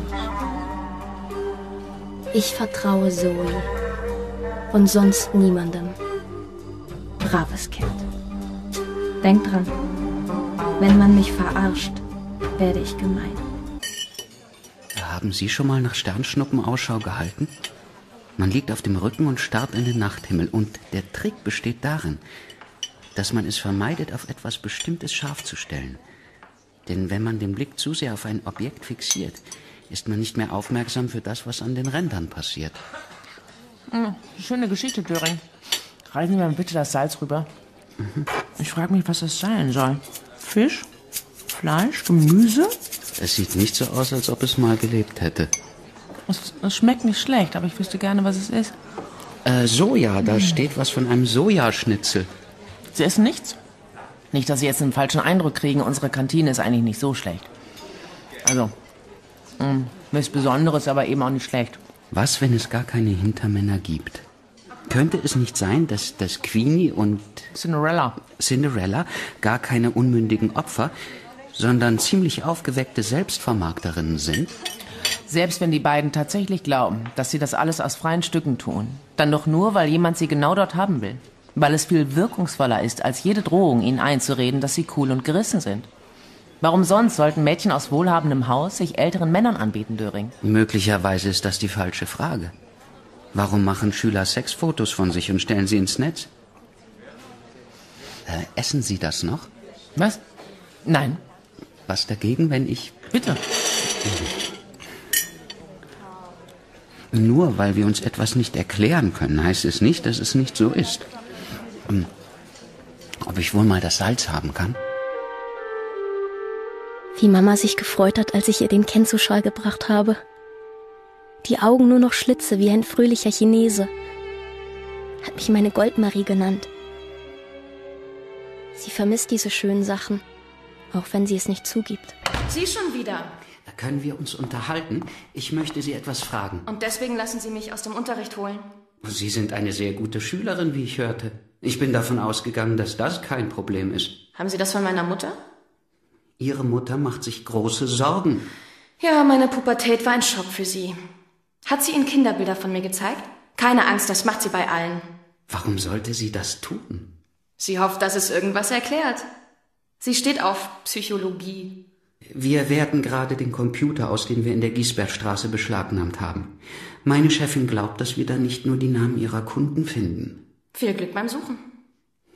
Ich vertraue Zoe. Und sonst niemandem.
Braves Kind. Denk dran. Wenn man mich verarscht, werde ich gemein.
Haben Sie schon mal nach Sternschnuppen Ausschau gehalten? Man liegt auf dem Rücken und starrt in den Nachthimmel. Und der Trick besteht darin, dass man es vermeidet, auf etwas Bestimmtes scharf zu stellen. Denn wenn man den Blick zu sehr auf ein Objekt fixiert, ist man nicht mehr aufmerksam für das, was an den Rändern passiert.
Hm, schöne Geschichte, Döring. Reichen Sie mir bitte das Salz rüber. Mhm. Ich frage mich, was das sein soll. Fisch? Fleisch? Gemüse?
Es sieht nicht so aus, als ob es mal gelebt hätte.
Es, es schmeckt nicht schlecht, aber ich wüsste gerne, was es ist.
Äh, Soja, da hm. steht was von einem Sojaschnitzel.
Sie essen nichts? Nicht, dass Sie jetzt einen falschen Eindruck kriegen, unsere Kantine ist eigentlich nicht so schlecht. Also, mh, nichts Besonderes, aber eben auch nicht schlecht.
Was, wenn es gar keine Hintermänner gibt? Könnte es nicht sein, dass, dass Queenie und
Cinderella.
Cinderella gar keine unmündigen Opfer, sondern ziemlich aufgeweckte Selbstvermarkterinnen sind?
Selbst wenn die beiden tatsächlich glauben, dass sie das alles aus freien Stücken tun, dann doch nur, weil jemand sie genau dort haben will. Weil es viel wirkungsvoller ist, als jede Drohung, ihnen einzureden, dass sie cool und gerissen sind. Warum sonst sollten Mädchen aus wohlhabendem Haus sich älteren Männern anbieten, Döring?
Möglicherweise ist das die falsche Frage. Warum machen Schüler Sexfotos von sich und stellen sie ins Netz? Äh, essen Sie das noch?
Was? Nein.
Was dagegen, wenn ich...
Bitte.
Nur weil wir uns etwas nicht erklären können, heißt es nicht, dass es nicht so ist. Um, ob ich wohl mal das Salz haben kann?
Wie Mama sich gefreut hat, als ich ihr den Kenzo-Schal gebracht habe. Die Augen nur noch Schlitze wie ein fröhlicher Chinese. Hat mich meine Goldmarie genannt. Sie vermisst diese schönen Sachen, auch wenn sie es nicht zugibt.
Sie schon wieder.
Da können wir uns unterhalten. Ich möchte Sie etwas fragen.
Und deswegen lassen Sie mich aus dem Unterricht holen?
Sie sind eine sehr gute Schülerin, wie ich hörte. Ich bin davon ausgegangen, dass das kein Problem ist.
Haben Sie das von meiner Mutter?
Ihre Mutter macht sich große Sorgen.
Ja, meine Pubertät war ein Schock für sie. Hat sie Ihnen Kinderbilder von mir gezeigt? Keine Angst, das macht sie bei allen.
Warum sollte sie das tun?
Sie hofft, dass es irgendwas erklärt. Sie steht auf Psychologie.
Wir werten gerade den Computer aus, den wir in der Giesbergstraße beschlagnahmt haben. Meine Chefin glaubt, dass wir da nicht nur die Namen ihrer Kunden finden.
Viel Glück beim Suchen.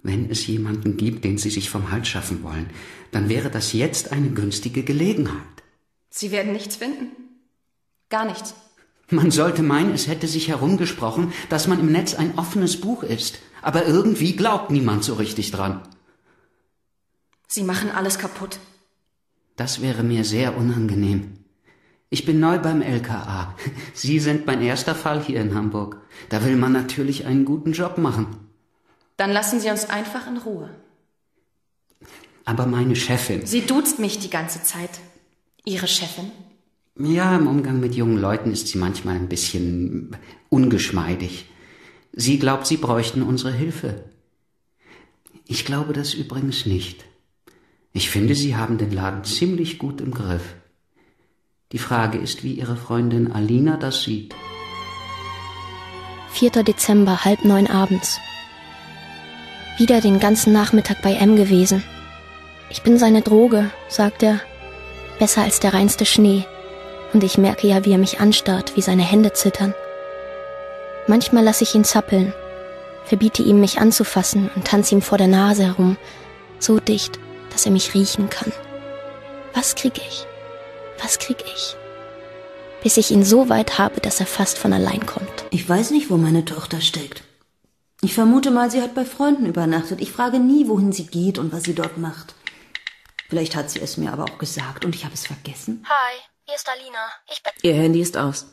Wenn es jemanden gibt, den Sie sich vom Hals schaffen wollen, dann wäre das jetzt eine günstige Gelegenheit.
Sie werden nichts finden. Gar nichts.
Man sollte meinen, es hätte sich herumgesprochen, dass man im Netz ein offenes Buch ist. Aber irgendwie glaubt niemand so richtig dran.
Sie machen alles kaputt.
Das wäre mir sehr unangenehm. Ich bin neu beim L K A. Sie sind mein erster Fall hier in Hamburg. Da will man natürlich einen guten Job machen.
Dann lassen Sie uns einfach in Ruhe.
Aber meine Chefin...
Sie duzt mich die ganze Zeit. Ihre Chefin?
Ja, im Umgang mit jungen Leuten ist sie manchmal ein bisschen ungeschmeidig. Sie glaubt, sie bräuchten unsere Hilfe. Ich glaube das übrigens nicht. Ich finde, Sie haben den Laden ziemlich gut im Griff. Die Frage ist, wie Ihre Freundin Alina das sieht.
vierter Dezember, halb neun abends. Wieder den ganzen Nachmittag bei M gewesen. Ich bin seine Droge, sagt er. Besser als der reinste Schnee. Und ich merke ja, wie er mich anstarrt, wie seine Hände zittern. Manchmal lasse ich ihn zappeln, verbiete ihm, mich anzufassen und tanze ihm vor der Nase herum, so dicht, dass er mich riechen kann. Was krieg ich? Was krieg ich? Bis ich ihn so weit habe, dass er fast von allein kommt.
Ich weiß nicht, wo meine Tochter steckt. Ich vermute mal, sie hat bei Freunden übernachtet. Ich frage nie, wohin sie geht und was sie dort macht. Vielleicht hat sie es mir aber auch gesagt und ich habe es vergessen.
Hi, hier ist Alina. Ich bin...
Ihr Handy ist aus.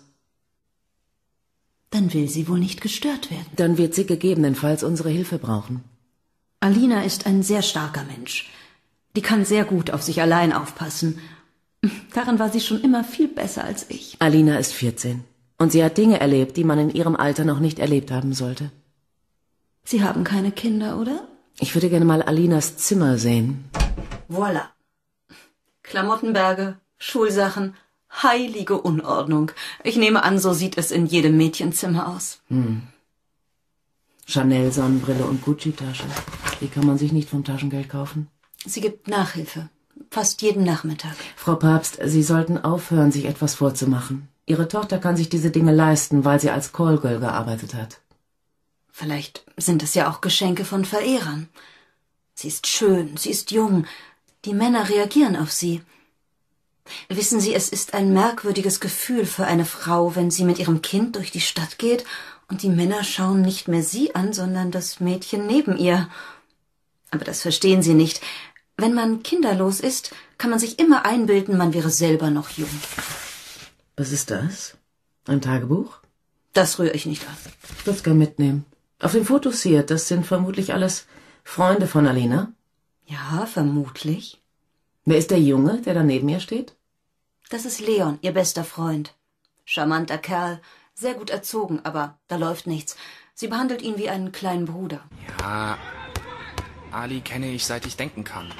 Dann will sie wohl nicht gestört werden.
Dann wird sie gegebenenfalls unsere Hilfe brauchen.
Alina ist ein sehr starker Mensch. Die kann sehr gut auf sich allein aufpassen. Darin war sie schon immer viel besser als ich.
Alina ist vierzehn. Und sie hat Dinge erlebt, die man in ihrem Alter noch nicht erlebt haben sollte.
Sie haben keine Kinder, oder?
Ich würde gerne mal Alinas Zimmer sehen.
Voilà. Klamottenberge, Schulsachen, heilige Unordnung. Ich nehme an, so sieht es in jedem Mädchenzimmer aus.
Hm. Chanel-Sonnenbrille und Gucci-Tasche. Die kann man sich nicht vom Taschengeld kaufen.
Sie gibt Nachhilfe. Fast jeden Nachmittag.
Frau Papst, Sie sollten aufhören, sich etwas vorzumachen. Ihre Tochter kann sich diese Dinge leisten, weil sie als Callgirl gearbeitet hat.
Vielleicht sind es ja auch Geschenke von Verehrern. Sie ist schön, sie ist jung. Die Männer reagieren auf sie. Wissen Sie, es ist ein merkwürdiges Gefühl für eine Frau, wenn sie mit ihrem Kind durch die Stadt geht und die Männer schauen nicht mehr sie an, sondern das Mädchen neben ihr. Aber das verstehen Sie nicht. Wenn man kinderlos ist, kann man sich immer einbilden, man wäre selber noch jung.
Was ist das? Ein Tagebuch?
Das rühre ich nicht an.
Ich würde es gern mitnehmen. Auf den Fotos hier, das sind vermutlich alles Freunde von Alina.
Ja, vermutlich.
Wer ist der Junge, der da neben ihr steht?
Das ist Leon, ihr bester Freund. Charmanter Kerl, sehr gut erzogen, aber da läuft nichts. Sie behandelt ihn wie einen kleinen Bruder.
Ja, Ali kenne ich, seit ich denken kann.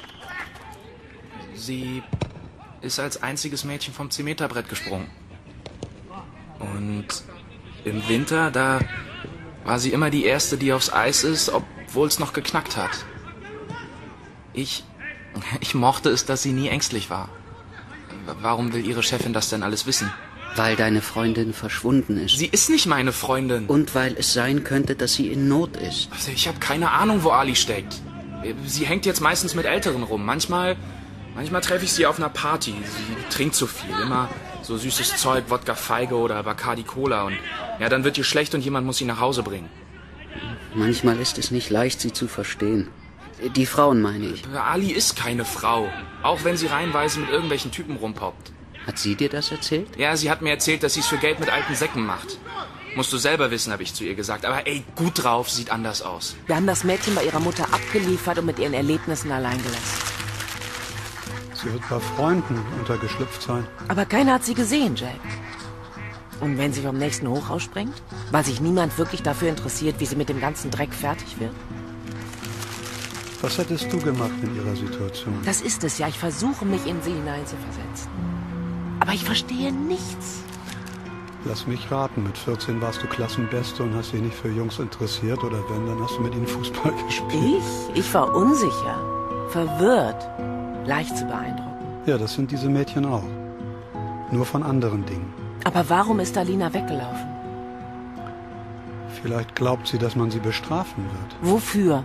Sie ist als einziges Mädchen vom zehn-Meter-Brett gesprungen. Und im Winter, da war sie immer die Erste, die aufs Eis ist, obwohl es noch geknackt hat. Ich, ich mochte es, dass sie nie ängstlich war. Warum will Ihre Chefin das denn alles wissen?
Weil deine Freundin verschwunden ist.
Sie ist nicht meine Freundin.
Und weil es sein könnte, dass sie in Not ist.
Ich habe keine Ahnung, wo Ali steckt. Sie hängt jetzt meistens mit Älteren rum. Manchmal, manchmal treffe ich sie auf einer Party. Sie trinkt zu viel. Immer so süßes Zeug, Wodka Feige oder Bacardi Cola. Und ja, dann wird ihr schlecht und jemand muss sie nach Hause bringen.
Manchmal ist es nicht leicht, sie zu verstehen. Die Frauen, meine ich.
Ali ist keine Frau. Auch wenn sie reihenweise mit irgendwelchen Typen rumpoppt.
Hat sie dir das erzählt?
Ja, sie hat mir erzählt, dass sie es für Geld mit alten Säcken macht. Musst du selber wissen, habe ich zu ihr gesagt. Aber ey, gut drauf, sieht anders aus.
Wir haben das Mädchen bei ihrer Mutter abgeliefert und mit ihren Erlebnissen allein gelassen.
Sie wird bei Freunden untergeschlüpft sein.
Aber keiner hat sie gesehen, Jack. Und wenn sie vom nächsten Hochhaus springt? Weil sich niemand wirklich dafür interessiert, wie sie mit dem ganzen Dreck fertig wird?
Was hättest du gemacht in ihrer Situation?
Das ist es ja. Ich versuche, mich in sie hineinzuversetzen. Aber ich verstehe nichts.
Lass mich raten, mit vierzehn warst du Klassenbeste und hast dich nicht für Jungs interessiert, oder wenn, dann hast du mit ihnen Fußball gespielt.
Ich? Ich war unsicher, verwirrt, leicht zu beeindrucken.
Ja, das sind diese Mädchen auch. Nur von anderen Dingen.
Aber warum ist Alina weggelaufen?
Vielleicht glaubt sie, dass man sie bestrafen wird.
Wofür?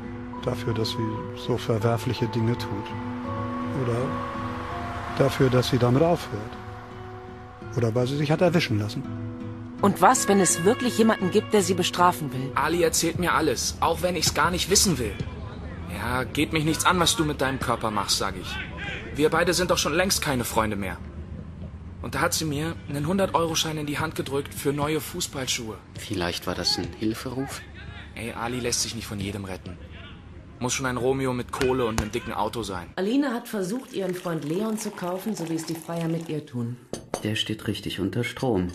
Dafür, dass sie so verwerfliche Dinge tut. Oder dafür, dass sie damit aufhört. Oder weil sie sich hat erwischen lassen.
Und was, wenn es wirklich jemanden gibt, der sie bestrafen will?
Ali erzählt mir alles, auch wenn ich's gar nicht wissen will. Ja, geht mich nichts an, was du mit deinem Körper machst, sag ich. Wir beide sind doch schon längst keine Freunde mehr. Und da hat sie mir einen hundert-Euro-Schein in die Hand gedrückt für neue Fußballschuhe.
Vielleicht war das ein Hilferuf?
Ey, Ali lässt sich nicht von jedem retten. Muss schon ein Romeo mit Kohle und einem dicken Auto sein.
Alina hat versucht, ihren Freund Leon zu kaufen, so wie es die Freier mit ihr tun.
Der steht richtig unter Strom.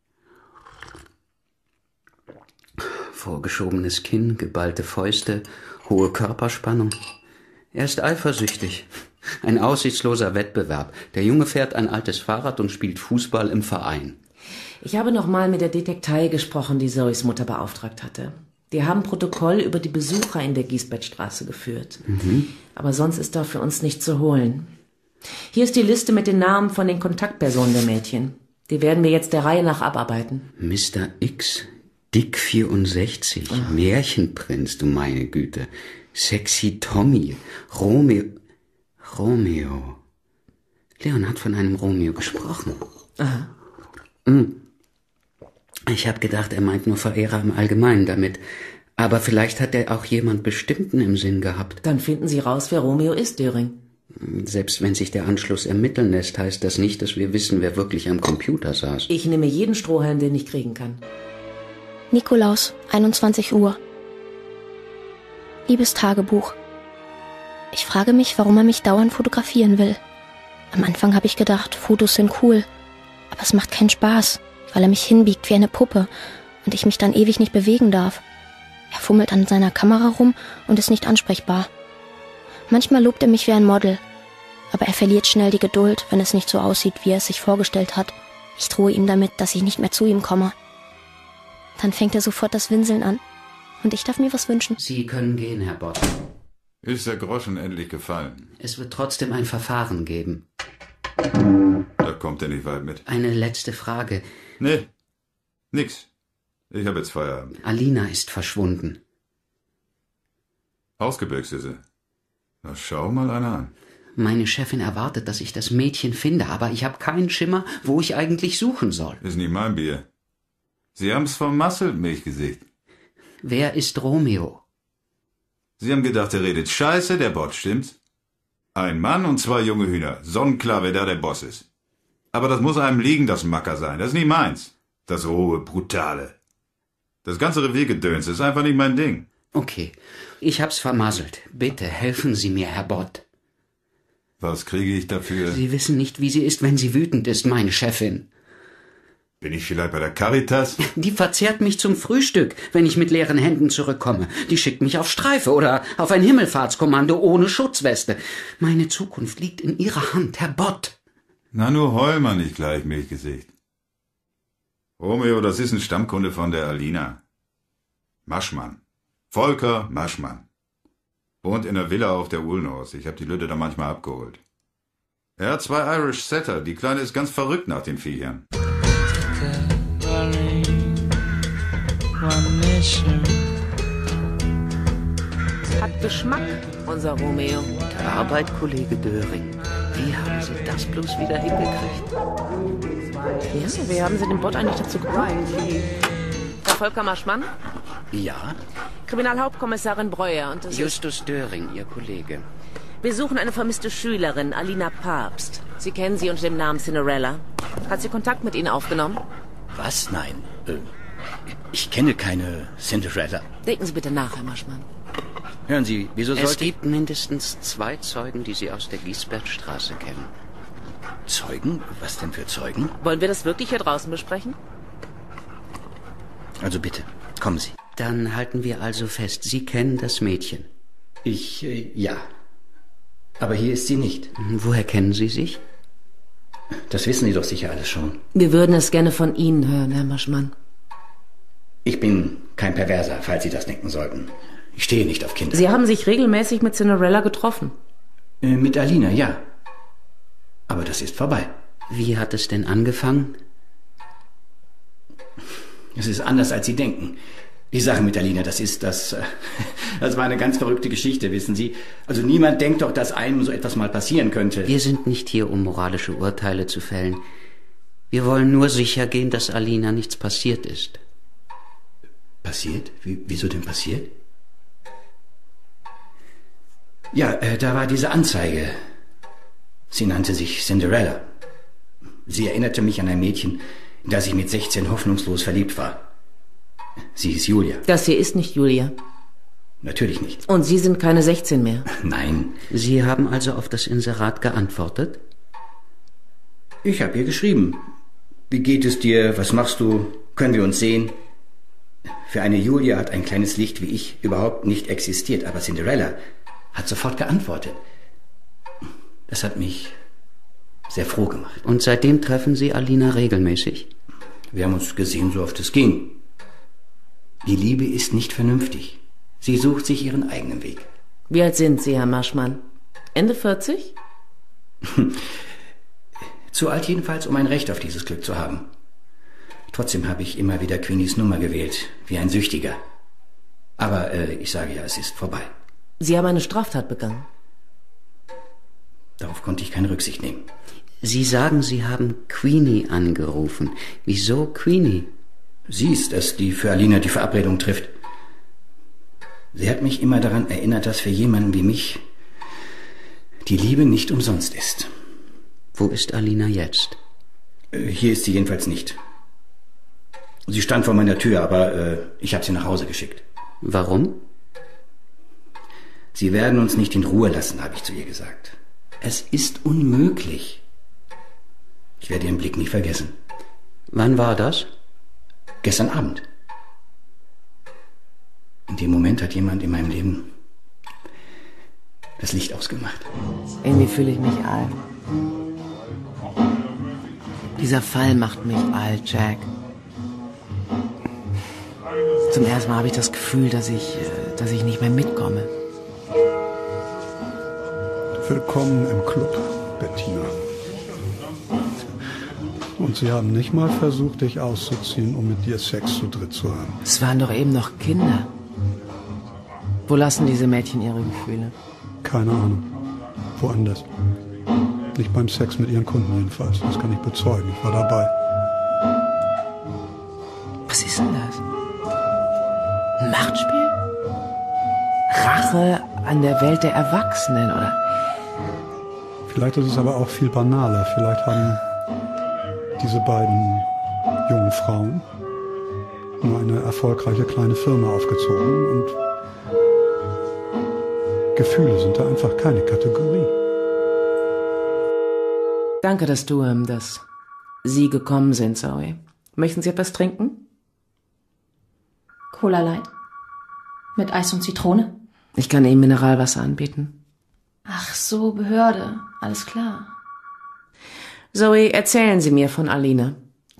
Vorgeschobenes Kinn, geballte Fäuste, hohe Körperspannung. Er ist eifersüchtig. Ein aussichtsloser Wettbewerb. Der Junge fährt ein altes Fahrrad und spielt Fußball im Verein.
Ich habe noch mal mit der Detektei gesprochen, die Zoes Mutter beauftragt hatte. Die haben Protokoll über die Besucher in der Giesbettstraße geführt.
Mhm.
Aber sonst ist da für uns nichts zu holen. Hier ist die Liste mit den Namen von den Kontaktpersonen der Mädchen. Die werden wir jetzt der Reihe nach abarbeiten.
Mister X, Dick vierundsechzig, oh. Märchenprinz, du meine Güte. Sexy Tommy, Romeo... Romeo. Leon hat von einem Romeo gesprochen.
Aha.
Ich habe gedacht, er meint nur Verehrer im Allgemeinen damit. Aber vielleicht hat er auch jemand Bestimmten im Sinn gehabt.
Dann finden Sie raus, wer Romeo ist, Döring.
Selbst wenn sich der Anschluss ermitteln lässt, heißt das nicht, dass wir wissen, wer wirklich am Computer saß.
Ich nehme jeden Strohhalm, den ich kriegen kann.
Nikolaus, einundzwanzig Uhr. Liebes Tagebuch. Ich frage mich, warum er mich dauernd fotografieren will. Am Anfang habe ich gedacht, Fotos sind cool. Aber es macht keinen Spaß, weil er mich hinbiegt wie eine Puppe und ich mich dann ewig nicht bewegen darf. Er fummelt an seiner Kamera rum und ist nicht ansprechbar. Manchmal lobt er mich wie ein Model, aber er verliert schnell die Geduld, wenn es nicht so aussieht, wie er es sich vorgestellt hat. Ich drohe ihm damit, dass ich nicht mehr zu ihm komme. Dann fängt er sofort das Winseln an und ich darf mir was wünschen.
Sie können gehen, Herr Bott.
Ist der Groschen endlich gefallen?
Es wird trotzdem ein Verfahren geben.
Da kommt er nicht weit mit.
Eine letzte Frage.
Nee, nix. Ich habe jetzt Feierabend.
Alina ist verschwunden.
Ausgebüxt ist sie. Na, schau mal einer an.
Meine Chefin erwartet, dass ich das Mädchen finde, aber ich habe keinen Schimmer, wo ich eigentlich suchen soll.
Ist nicht mein Bier. Sie haben's vermasselt, Milchgesicht.
Wer ist Romeo?
Sie haben gedacht, er redet Scheiße, der Bot, stimmt's? Ein Mann und zwei junge Hühner. Sonnenklar, wer da der Boss ist. Aber das muss einem liegen, das Macker sein. Das ist nicht meins. Das rohe, brutale. Das ganze Reviergedöns ist einfach nicht mein Ding.
Okay, ich hab's vermasselt. Bitte helfen Sie mir, Herr Bott.
Was kriege ich dafür?
Sie wissen nicht, wie sie ist, wenn sie wütend ist, meine Chefin.
Bin ich vielleicht bei der Caritas?
Die verzehrt mich zum Frühstück, wenn ich mit leeren Händen zurückkomme. Die schickt mich auf Streife oder auf ein Himmelfahrtskommando ohne Schutzweste. Meine Zukunft liegt in Ihrer Hand, Herr Bott.
Na, nur heul mal nicht gleich, Milchgesicht. Romeo, das ist ein Stammkunde von der Alina. Maschmann. Volker Maschmann. Wohnt in der Villa auf der Ulnos. Ich hab die Lütte da manchmal abgeholt. Er hat zwei Irish Setter. Die Kleine ist ganz verrückt nach den Viechern.
Hat Geschmack, unser Romeo.
Gute Arbeit, Kollege Döring. Wie haben Sie das bloß wieder hingekriegt?
Ja, wie haben Sie den Bot eigentlich dazu gebracht? Herr Volker Maschmann?
Ja?
Kriminalhauptkommissarin Breuer und das ist...
Justus Döring, Ihr Kollege.
Wir suchen eine vermisste Schülerin, Alina Papst. Sie kennen sie unter dem Namen Cinderella. Hat sie Kontakt mit Ihnen aufgenommen?
Was? Nein. Äh, ich kenne keine Cinderella.
Denken Sie bitte nach, Herr Maschmann.
Hören Sie, wieso sollte...
Es gibt mindestens zwei Zeugen, die Sie aus der Giesbertstraße kennen.
Zeugen? Was denn für Zeugen?
Wollen wir das wirklich hier draußen besprechen?
Also bitte, kommen Sie.
Dann halten wir also fest, Sie kennen das Mädchen.
Ich, äh, ja. Aber hier ist sie nicht.
Woher kennen Sie sich?
Das wissen Sie doch sicher alles schon.
Wir würden es gerne von Ihnen hören, Herr Maschmann.
Ich bin kein Perverser, falls Sie das denken sollten. Ich stehe nicht auf Kinder.
Sie haben sich regelmäßig mit Cinderella getroffen?
Äh, mit Alina, ja. Aber das ist vorbei.
Wie hat es denn angefangen?
Es ist anders, als Sie denken. Die Sache mit Alina, das ist das... Das war eine ganz verrückte Geschichte, wissen Sie. Also niemand denkt doch, dass einem so etwas mal passieren könnte.
Wir sind nicht hier, um moralische Urteile zu fällen. Wir wollen nur sicher gehen, dass Alina nichts passiert ist.
Passiert? Wie, wieso denn passiert? Ja, äh, da war diese Anzeige. Sie nannte sich Cinderella. Sie erinnerte mich an ein Mädchen, in das ich mit sechzehn hoffnungslos verliebt war. Sie hieß Julia.
Das hier ist nicht Julia.
Natürlich nicht.
Und Sie sind keine sechzehn mehr.
Nein.
Sie haben also auf das Inserat geantwortet?
Ich habe ihr geschrieben. Wie geht es dir? Was machst du? Können wir uns sehen? Für eine Julia hat ein kleines Licht wie ich überhaupt nicht existiert, aber Cinderella hat sofort geantwortet. Das hat mich sehr froh gemacht.
Und seitdem treffen Sie Alina regelmäßig?
Wir haben uns gesehen, so oft es ging. Die Liebe ist nicht vernünftig. Sie sucht sich ihren eigenen Weg.
Wie alt sind Sie, Herr Marschmann? Ende vierzig?
Zu alt jedenfalls, um ein Recht auf dieses Glück zu haben. Trotzdem habe ich immer wieder Queenies Nummer gewählt, wie ein Süchtiger. Aber äh, ich sage ja, es ist vorbei.
Sie haben eine Straftat begangen.
Darauf konnte ich keine Rücksicht nehmen.
Sie sagen, Sie haben Queenie angerufen. Wieso Queenie?
Sie ist es, die für Alina die Verabredung trifft. Sie hat mich immer daran erinnert, dass für jemanden wie mich die Liebe nicht umsonst ist.
Wo ist Alina jetzt?
Hier ist sie jedenfalls nicht. Sie stand vor meiner Tür, aber äh, ich habe sie nach Hause geschickt.
Warum?
Sie werden uns nicht in Ruhe lassen, habe ich zu ihr gesagt. Es ist unmöglich. Ich werde ihren Blick nie vergessen.
Wann war das?
Gestern Abend. In dem Moment hat jemand in meinem Leben das Licht ausgemacht.
Irgendwie fühle ich mich alt. Dieser Fall macht mich alt, Jack. Zum ersten Mal habe ich das Gefühl, dass ich, dass ich nicht mehr mitkomme.
Willkommen im Club, Bettina. Und sie haben nicht mal versucht, dich auszuziehen, um mit dir Sex zu dritt zu haben.
Es waren doch eben noch Kinder. Wo lassen diese Mädchen ihre Gefühle?
Keine Ahnung. Woanders. Nicht beim Sex mit ihren Kunden jedenfalls. Das kann ich bezeugen. Ich war dabei.
Was ist denn das? Ein Machtspiel? Rache an der Welt der Erwachsenen, oder?
Vielleicht ist es aber auch viel banaler. Vielleicht haben diese beiden jungen Frauen nur eine erfolgreiche kleine Firma aufgezogen und Gefühle sind da einfach keine Kategorie.
Danke, dass du, ähm, dass Sie gekommen sind, Zoe. Möchten Sie etwas trinken?
Cola Light. Mit Eis und Zitrone.
Ich kann Ihnen Mineralwasser anbieten.
Ach so, Behörde. Alles klar.
Zoe, erzählen Sie mir von Alina.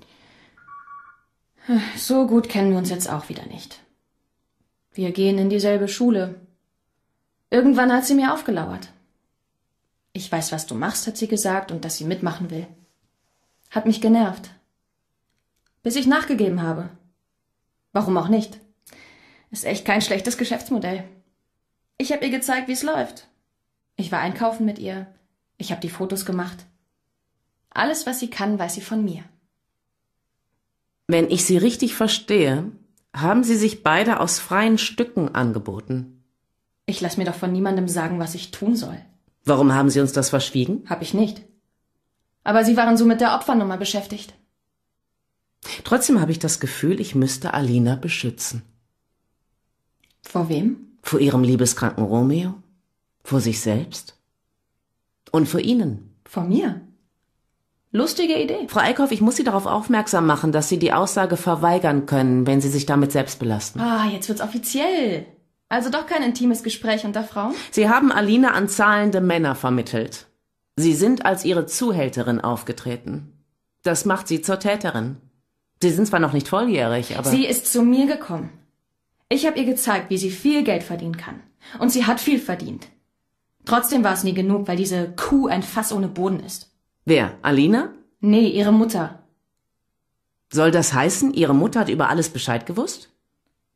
So gut kennen wir uns jetzt auch wieder nicht. Wir gehen in dieselbe Schule. Irgendwann hat sie mir aufgelauert. Ich weiß, was du machst, hat sie gesagt, und dass sie mitmachen will. Hat mich genervt. Bis ich nachgegeben habe. Warum auch nicht? Ist echt kein schlechtes Geschäftsmodell. Ich habe ihr gezeigt, wie es läuft. Ich war einkaufen mit ihr. Ich habe die Fotos gemacht. Alles, was sie kann, weiß sie von mir.
Wenn ich Sie richtig verstehe, haben Sie sich beide aus freien Stücken angeboten.
Ich lasse mir doch von niemandem sagen, was ich tun soll.
Warum haben Sie uns das verschwiegen?
Hab ich nicht. Aber Sie waren so mit der Opfernummer beschäftigt.
Trotzdem habe ich das Gefühl, ich müsste Alina beschützen.
Vor wem?
Vor ihrem liebeskranken Romeo? Vor sich selbst? Und vor Ihnen?
Vor mir? Lustige Idee.
Frau Eickhoff, ich muss Sie darauf aufmerksam machen, dass Sie die Aussage verweigern können, wenn Sie sich damit selbst belasten.
Ah, jetzt wird's offiziell. Also doch kein intimes Gespräch unter Frauen?
Sie haben Alina an zahlende Männer vermittelt. Sie sind als ihre Zuhälterin aufgetreten. Das macht Sie zur Täterin. Sie sind zwar noch nicht volljährig, aber...
Sie ist zu mir gekommen. Ich habe ihr gezeigt, wie sie viel Geld verdienen kann. Und sie hat viel verdient. Trotzdem war es nie genug, weil diese Kuh ein Fass ohne Boden ist.
Wer? Alina?
Nee, ihre Mutter.
Soll das heißen, Ihre Mutter hat über alles Bescheid gewusst?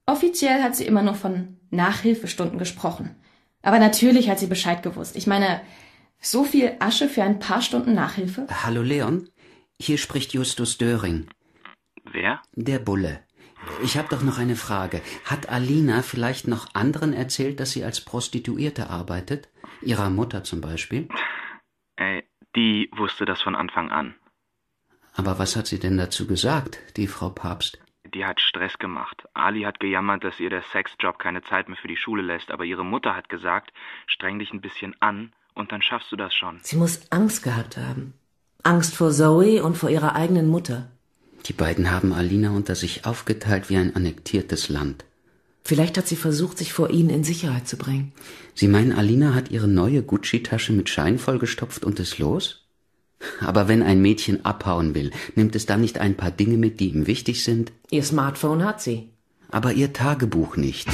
Offiziell hat sie immer nur von Nachhilfestunden gesprochen. Aber natürlich hat sie Bescheid gewusst. Ich meine, so viel Asche für ein paar Stunden Nachhilfe?
Hallo Leon, hier spricht Justus Döring.
Wer?
Der Bulle. Ich habe doch noch eine Frage. Hat Alina vielleicht noch anderen erzählt, dass sie als Prostituierte arbeitet? Ihrer Mutter zum Beispiel?
Ey, die wusste das von Anfang an.
Aber was hat sie denn dazu gesagt, die Frau Papst?
Die hat Stress gemacht. Ali hat gejammert, dass ihr der Sexjob keine Zeit mehr für die Schule lässt, aber ihre Mutter hat gesagt, streng dich ein bisschen an und dann schaffst du das schon.
Sie muss Angst gehabt haben. Angst vor Zoe und vor ihrer eigenen Mutter.
Die beiden haben Alina unter sich aufgeteilt wie ein annektiertes Land.
Vielleicht hat sie versucht, sich vor ihnen in Sicherheit zu bringen.
Sie meinen, Alina hat ihre neue Gucci-Tasche mit Schein vollgestopft und ist los? Aber wenn ein Mädchen abhauen will, nimmt es dann nicht ein paar Dinge mit, die ihm wichtig sind?
Ihr Smartphone hat sie.
Aber ihr Tagebuch nicht.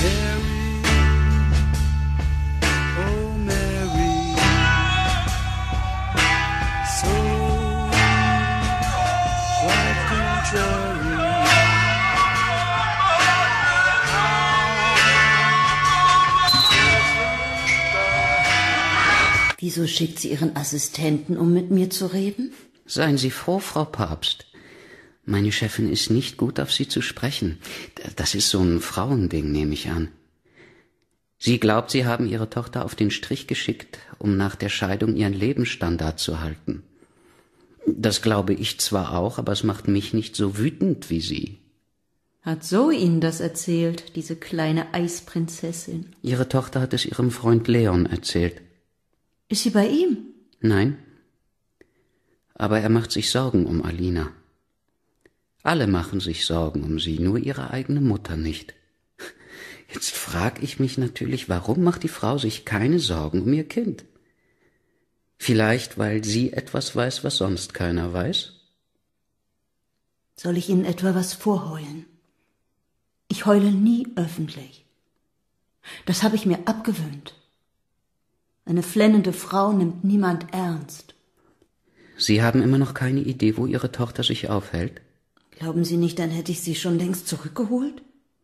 Wieso schickt sie ihren Assistenten, um mit mir zu reden?
Seien Sie froh, Frau Papst. Meine Chefin ist nicht gut, auf Sie zu sprechen. Das ist so ein Frauending, nehme ich an. Sie glaubt, Sie haben Ihre Tochter auf den Strich geschickt, um nach der Scheidung ihren Lebensstandard zu halten. Das glaube ich zwar auch, aber es macht mich nicht so wütend wie Sie.
Hat Zoe Ihnen das erzählt, diese kleine Eisprinzessin?
Ihre Tochter hat es ihrem Freund Leon erzählt.
Ist sie bei ihm?
Nein. Aber er macht sich Sorgen um Alina. Alle machen sich Sorgen um sie, nur ihre eigene Mutter nicht. Jetzt frag ich mich natürlich, warum macht die Frau sich keine Sorgen um ihr Kind? Vielleicht, weil sie etwas weiß, was sonst keiner weiß?
Soll ich Ihnen etwa was vorheulen? Ich heule nie öffentlich. Das habe ich mir abgewöhnt. Eine flennende Frau nimmt niemand ernst.
Sie haben immer noch keine Idee, wo Ihre Tochter sich aufhält?
Glauben Sie nicht, dann hätte ich sie schon längst zurückgeholt?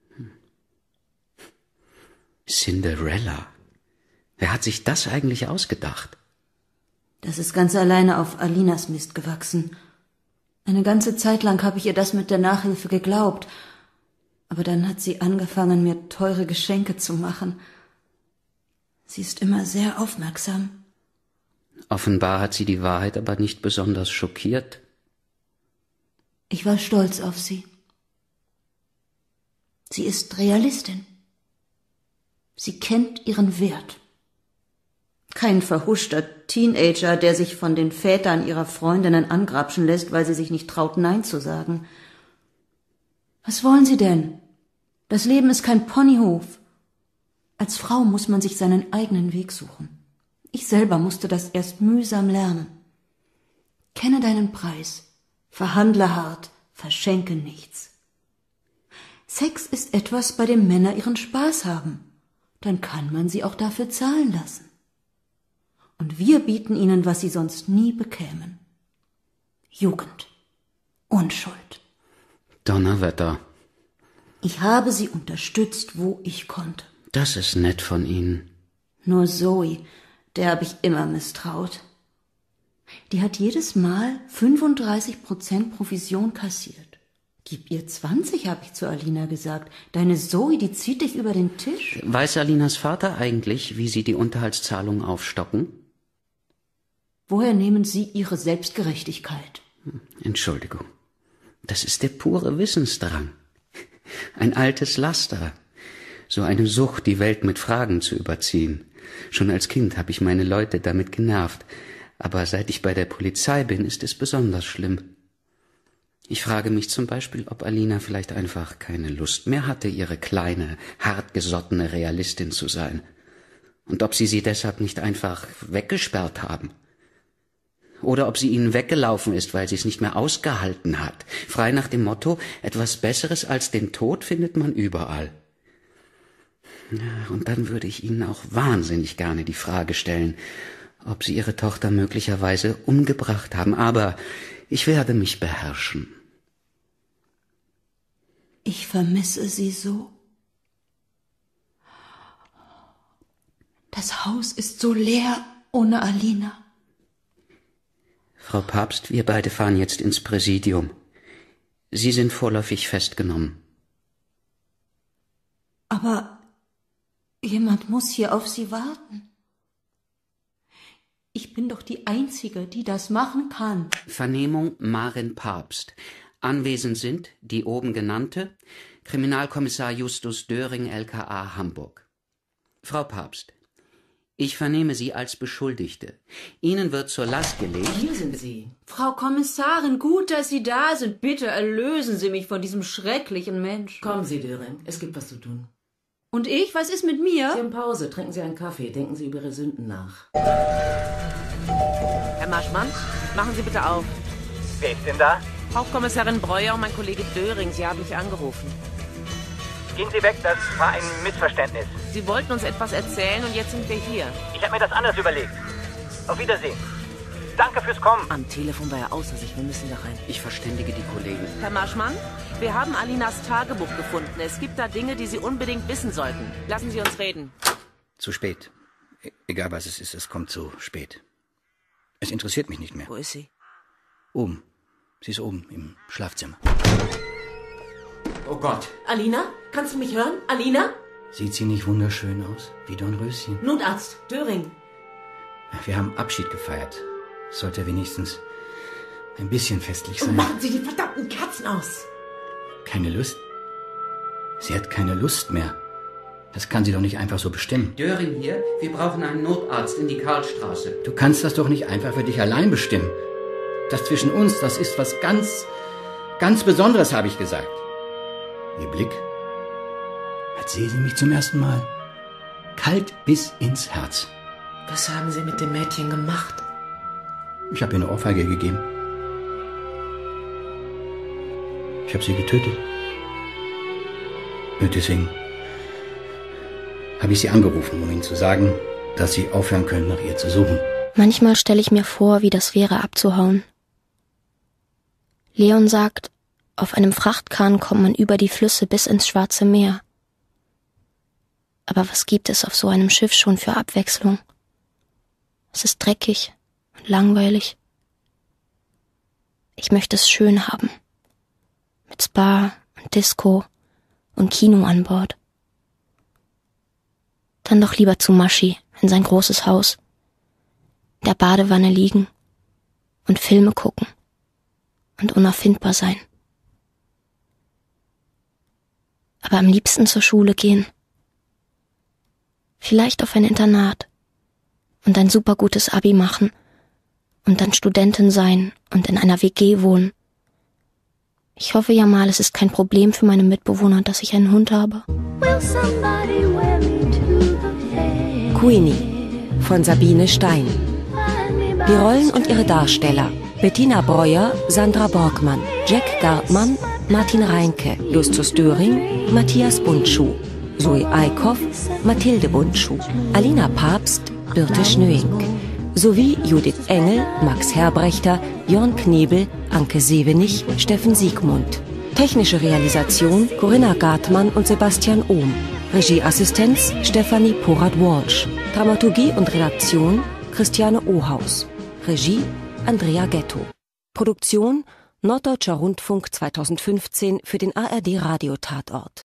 Cinderella. Wer hat sich das eigentlich ausgedacht?
Das ist ganz alleine auf Alinas Mist gewachsen. Eine ganze Zeit lang habe ich ihr das mit der Nachhilfe geglaubt. Aber dann hat sie angefangen, mir teure Geschenke zu machen. Sie ist immer sehr aufmerksam.
Offenbar hat sie die Wahrheit aber nicht besonders schockiert.
Ich war stolz auf sie. Sie ist Realistin. Sie kennt ihren Wert. Kein verhuschter Teenager, der sich von den Vätern ihrer Freundinnen angrapschen lässt, weil sie sich nicht traut, Nein zu sagen. Was wollen Sie denn? Das Leben ist kein Ponyhof. Als Frau muss man sich seinen eigenen Weg suchen. Ich selber musste das erst mühsam lernen. Kenne deinen Preis, verhandle hart, verschenke nichts. Sex ist etwas, bei dem Männer ihren Spaß haben. Dann kann man sie auch dafür zahlen lassen. Und wir bieten ihnen, was sie sonst nie bekämen. Jugend. Unschuld.
Donnerwetter.
Ich habe sie unterstützt, wo ich konnte.
Das ist nett von Ihnen.
Nur Zoe, der habe ich immer misstraut. Die hat jedes Mal fünfunddreißig Prozent Provision kassiert. Gib ihr zwanzig, habe ich zu Alina gesagt. Deine Zoe, die zieht dich über den Tisch.
Weiß Alinas Vater eigentlich, wie Sie die Unterhaltszahlung aufstocken?
Woher nehmen Sie Ihre Selbstgerechtigkeit?
Entschuldigung. Das ist der pure Wissensdrang. Ein altes Laster. So eine Sucht, die Welt mit Fragen zu überziehen. Schon als Kind habe ich meine Leute damit genervt. Aber seit ich bei der Polizei bin, ist es besonders schlimm. Ich frage mich zum Beispiel, ob Alina vielleicht einfach keine Lust mehr hatte, ihre kleine, hartgesottene Realistin zu sein. Und ob sie sie deshalb nicht einfach weggesperrt haben. Oder ob sie ihnen weggelaufen ist, weil sie es nicht mehr ausgehalten hat. Frei nach dem Motto, etwas Besseres als den Tod findet man überall. Ja, und dann würde ich Ihnen auch wahnsinnig gerne die Frage stellen, ob Sie Ihre Tochter möglicherweise umgebracht haben. Aber ich werde mich beherrschen.
Ich vermisse sie so. Das Haus ist so leer ohne Alina.
Frau Papst, wir beide fahren jetzt ins Präsidium. Sie sind vorläufig festgenommen.
Aber jemand muss hier auf Sie warten. Ich bin doch die Einzige, die das machen kann.
Vernehmung Maren Papst. Anwesend sind die oben genannte Kriminalkommissar Justus Döring, L K A Hamburg. Frau Papst, ich vernehme Sie als Beschuldigte. Ihnen wird zur Last gelegt...
Hier sind Sie.
Frau Kommissarin, gut, dass Sie da sind. Bitte erlösen Sie mich von diesem schrecklichen Mensch.
Kommen Sie, Döring. Es gibt was zu tun.
Und ich? Was ist mit mir?
Sie haben Pause. Trinken Sie einen Kaffee. Denken Sie über Ihre Sünden nach. Herr Marschmann, machen Sie bitte auf.
Wer ist denn da?
Hauptkommissarin Breuer und mein Kollege Döring. Sie haben mich angerufen.
Gehen Sie weg, das war ein Missverständnis.
Sie wollten uns etwas erzählen und jetzt sind wir hier.
Ich habe mir das anders überlegt. Auf Wiedersehen. Danke fürs Kommen.
Am Telefon war er außer sich. Wir müssen da rein.
Ich verständige die Kollegen.
Herr Marschmann, wir haben Alinas Tagebuch gefunden. Es gibt da Dinge, die Sie unbedingt wissen sollten. Lassen Sie uns reden.
Zu spät. E- egal was es ist, es kommt zu spät. Es interessiert mich nicht mehr.
Wo ist sie?
Oben. Sie ist oben im Schlafzimmer.
Oh Gott. Alina? Kannst du mich hören? Alina?
Sieht sie nicht wunderschön aus? Wie Dornröschen.
Notarzt, Döring.
Wir haben Abschied gefeiert. Sollte wenigstens ein bisschen festlich sein.
Und machen Sie die verdammten Katzen aus.
Keine Lust? Sie hat keine Lust mehr. Das kann sie doch nicht einfach so bestimmen.
Döring hier, wir brauchen einen Notarzt in die Karlstraße.
Du kannst das doch nicht einfach für dich allein bestimmen. Das zwischen uns, das ist was ganz, ganz Besonderes, habe ich gesagt. Ihr Blick, als sehe sie mich zum ersten Mal. Kalt bis ins Herz.
Was haben Sie mit dem Mädchen gemacht?
Ich habe ihr eine Ohrfeige gegeben. Ich habe sie getötet. Und deswegen habe ich sie angerufen, um ihnen zu sagen, dass sie aufhören können, nach ihr zu suchen.
Manchmal stelle ich mir vor, wie das wäre, abzuhauen. Leon sagt, auf einem Frachtkahn kommt man über die Flüsse bis ins Schwarze Meer. Aber was gibt es auf so einem Schiff schon für Abwechslung? Es ist dreckig und langweilig. Ich möchte es schön haben. Mit Spa und Disco und Kino an Bord. Dann doch lieber zu Maschi in sein großes Haus, in der Badewanne liegen und Filme gucken und unauffindbar sein. Aber am liebsten zur Schule gehen. Vielleicht auf ein Internat und ein super gutes Abi machen und dann Studentin sein und in einer W G wohnen. Ich hoffe ja mal, es ist kein Problem für meine Mitbewohner, dass ich einen Hund habe.
Queenie von Sabine Stein. Die Rollen und ihre Darsteller: Bettina Breuer, Sandra Borgmann, Jack Gartmann, Martin Reinke, Justus Döring, Matthias Bundschuh, Zoe Eickhoff, Mathilde Bundschuh, Alina Papst, Birte Schnöing, sowie Judith Engel, Max Herbrechter, Jörn Knebel, Anke Sevenich, Steffen Siegmund. Technische Realisation Corinna Gartmann und Sebastian Ohm. Regieassistenz Stefanie Porat-Walsh. Dramaturgie und Redaktion Christiane Ohaus. Regie Andrea Ghetto. Produktion Norddeutscher Rundfunk zweitausendfünfzehn für den A R D Radiotatort.